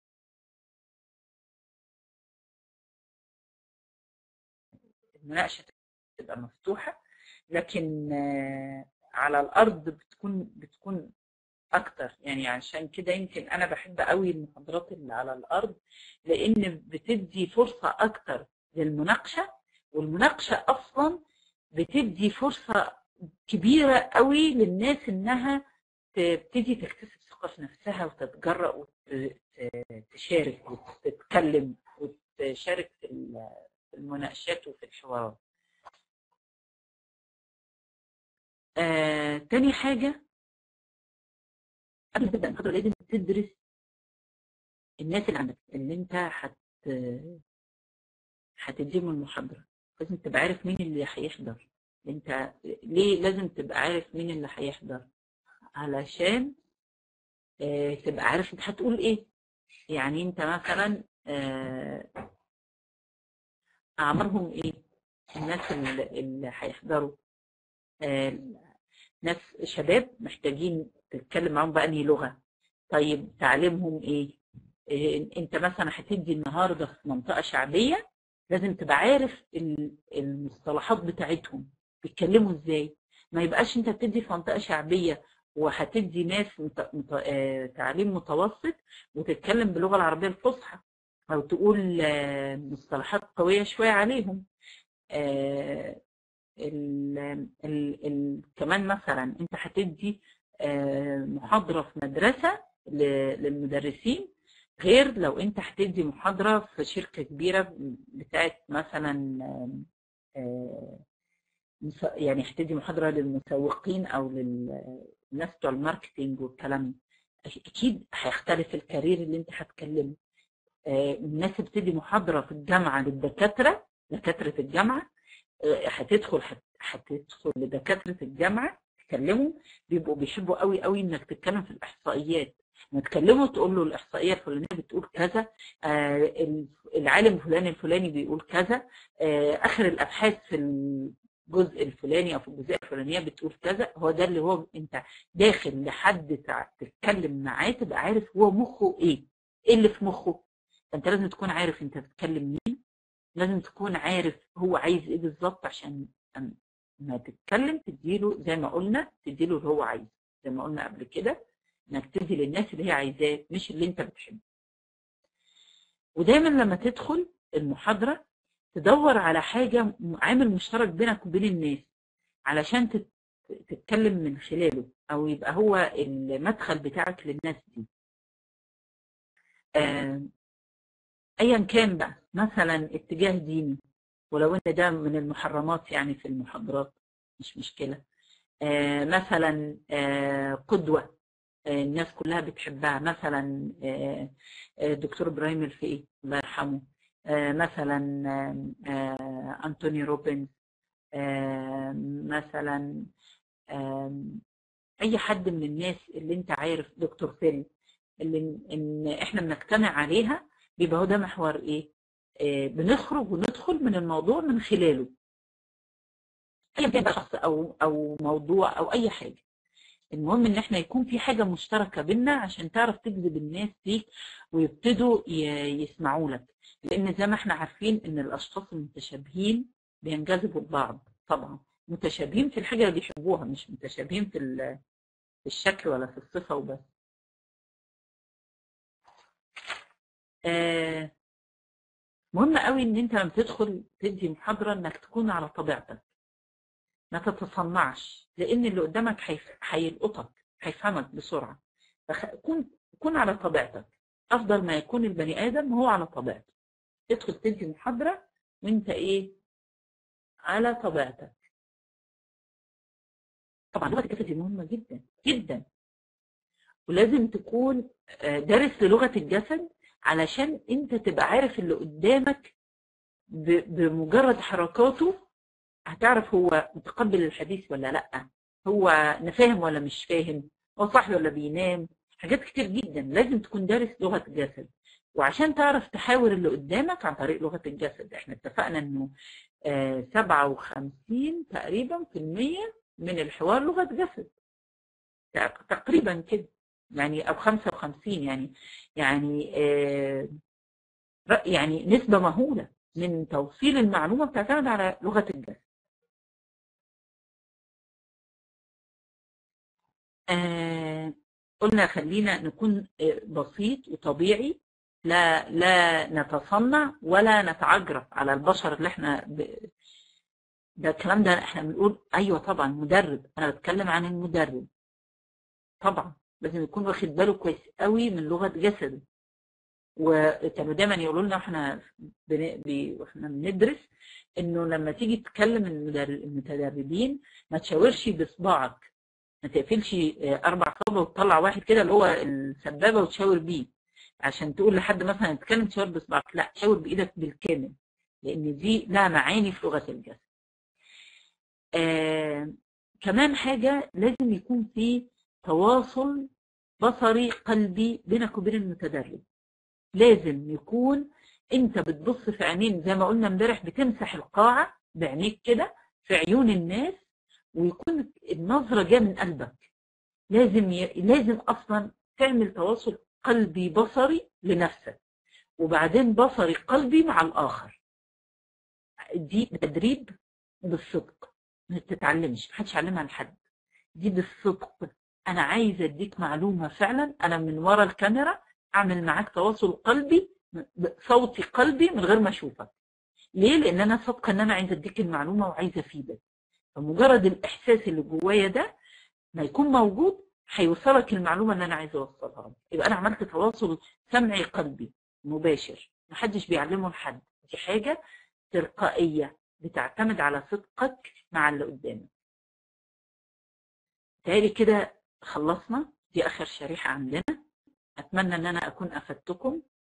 المناقشة تبقى مفتوحة، لكن على الارض بتكون بتكون اكتر. يعني عشان كده يمكن انا بحب قوي المحاضرات اللي على الارض لان بتدي فرصه اكتر للمناقشه، والمناقشه اصلا بتدي فرصه كبيره قوي للناس انها تبتدي تكتسب ثقه في نفسها وتتجرأ وتشارك وتتكلم وتشارك في المناقشات وفي الحوارات. آه، تاني حاجة قبل ما تبدأ المحاضرة لازم تدرس الناس اللي عندك اللي انت هت هتديهم المحاضرة. لازم تبقى عارف مين اللي هيحضر. انت ليه لازم تبقى عارف مين اللي هيحضر؟ علشان آه تبقى عارف انت هتقول ايه. يعني انت مثلا آه اعمارهم ايه الناس اللي, اللي هيحضروا؟ آه ناس شباب محتاجين تتكلم معاهم بأنهي لغة. طيب تعليمهم ايه؟ إيه انت مثلا هتدي النهارده في منطقة شعبية لازم تبقى عارف المصطلحات بتاعتهم بيتكلموا ازاي. ما يبقاش انت بتدي في منطقة شعبية وهتدي ناس مت... مت... آه... تعليم متوسط وتتكلم باللغة العربية الفصحى او تقول آه... مصطلحات قوية شوية عليهم. آه... ال ال ال كمان مثلا انت هتدي محاضرة في مدرسة للمدرسين غير لو انت هتدي محاضرة في شركة كبيرة بتاعت مثلا يعني هتدي محاضرة للمسوقين او للناس بتوع الماركتينج والكلام. اكيد هيختلف الكارير اللي انت هتكلمه. الناس اللي بتدي محاضرة في الجامعة للدكاترة دكاترة الجامعة هتدخل هتدخل لدكاتره الجامعه تكلموا بيبقوا بيحبوا قوي قوي انك تتكلم في الاحصائيات. ما تكلموا تقول له الاحصائيه الفلانيه بتقول كذا، آه العالم الفلاني الفلاني بيقول كذا، آه اخر الابحاث في الجزء الفلاني او في الجزئيه الفلانيه بتقول كذا. هو ده اللي هو انت داخل لحد تتكلم معاه تبقى عارف هو مخه ايه، ايه اللي في مخه. فانت لازم تكون عارف انت بتتكلم مين، لازم تكون عارف هو عايز ايه بالظبط عشان ما تتكلم تديله زي ما قلنا تديله اللي هو عايزه. زي ما قلنا قبل كده انك تدي للناس اللي هي عايزاه مش اللي انت بتحبه. ودايما لما تدخل المحاضرة تدور على حاجة عامل مشترك بينك وبين الناس علشان تتكلم من خلاله، او يبقى هو المدخل بتاعك للناس دي. آه، ايا كان بقى، مثلا اتجاه ديني، ولو ان ده من المحرمات يعني في المحاضرات مش مشكلة. آه، مثلا آه، قدوة آه، الناس كلها بتحبها، مثلا آه، آه، دكتور ابراهيم الفقي الله يرحمه، آه، مثلا آه، آه، انتوني روبنز، آه، مثلا آه، اي حد من الناس اللي انت عارف، دكتور فيل، اللي ان احنا بنجتمع عليها، بيبقى هو ده محور ايه، آه، بنخرج وندخل من الموضوع من خلاله، ايا كان بقى شخص او او موضوع او اي حاجه. المهم ان احنا يكون في حاجه مشتركه بينا عشان تعرف تجذب الناس ليك ويبتدوا ي- يسمعوا لك، لان زي ما احنا عارفين ان الاشخاص المتشابهين بينجذبوا لبعض. طبعا متشابهين في الحاجه اللي بيحبوها، مش متشابهين في ال- في الشكل ولا في الصفه وبس. آه، مهم قوي ان انت لما تدخل تدي محاضره انك تكون على طبيعتك، ما تتصنعش، لان اللي قدامك هيف- هيلقطك، هيفهمك بسرعه. فكون كون على طبيعتك، افضل ما يكون البني ادم هو على طبيعته. تدخل تدي محاضره وانت ايه، على طبيعتك. طبعا لغه الجسد دي مهمه جدا جدا، ولازم تكون آه، دارس للغه الجسد، علشان انت تبقى عارف اللي قدامك ب- بمجرد حركاته هتعرف هو متقبل الحديث ولا لا، هو فاهم ولا مش فاهم، هو صاحي ولا بينام. حاجات كتير جدا لازم تكون دارس لغة الجسد، وعشان تعرف تحاور اللي قدامك عن طريق لغة الجسد. احنا اتفقنا انه آه سبعة وخمسين تقريبا في المية من الحوار لغة جسد، تقريبا كده يعني، او خمسة وخمسين يعني، يعني آه يعني نسبة مهولة من توصيل المعلومة بتعتمد على لغة الجسد. آه قلنا خلينا نكون آه، بسيط وطبيعي، لا لا نتصنع ولا نتعجرف على البشر اللي احنا ب... ده الكلام ده احنا بنقول ايوه طبعا مدرب، انا بتكلم عن المدرب. طبعا لازم يكون واخد باله كويس قوي من لغة جسده. وكانوا دايما يقولوا لنا احنا بن... ب... واحنا بندرس انه لما تيجي تكلم المدر- المتدربين ما تشاورش بصباعك، ما تقفلش اربع صوابع وتطلع واحد كده اللي هو السبابه وتشاور بيه عشان تقول لحد مثلا اتكلم تشاور بصبعك، لا شاور بايدك بالكامل، لان دي لها معاني في لغه الجسد. آه كمان حاجه، لازم يكون في تواصل بصري قلبي بينك وبين المتدرب. لازم يكون انت بتبص في عينين، زي ما قلنا امبارح، بتمسح القاعه بعينيك كده في عيون الناس، ويكون النظره جايه من قلبك. لازم ي... لازم اصلا تعمل تواصل قلبي بصري لنفسك، وبعدين بصري قلبي مع الاخر. دي تدريب بالصدق، ما تتعلمش، محدش يعلمها لحد. دي بالصدق، انا عايزه اديك معلومه فعلا، انا من ورا الكاميرا اعمل معاك تواصل قلبي، صوتي قلبي من غير ما اشوفك. ليه؟ لان انا صادقه ان انا عايزه اديك المعلومه وعايزه افيدك. فمجرد الاحساس اللي جوايا ده ما يكون موجود، هيوصلك المعلومه اللي انا عايزه اوصلها لك. يبقى انا عملت تواصل سمعي قلبي مباشر، محدش بيعلمه لحد، دي حاجه تلقائيه بتعتمد على صدقك مع اللي قدامك. تهيألي كده خلصنا، دي اخر شريحه عندنا. اتمنى ان انا اكون افدتكم.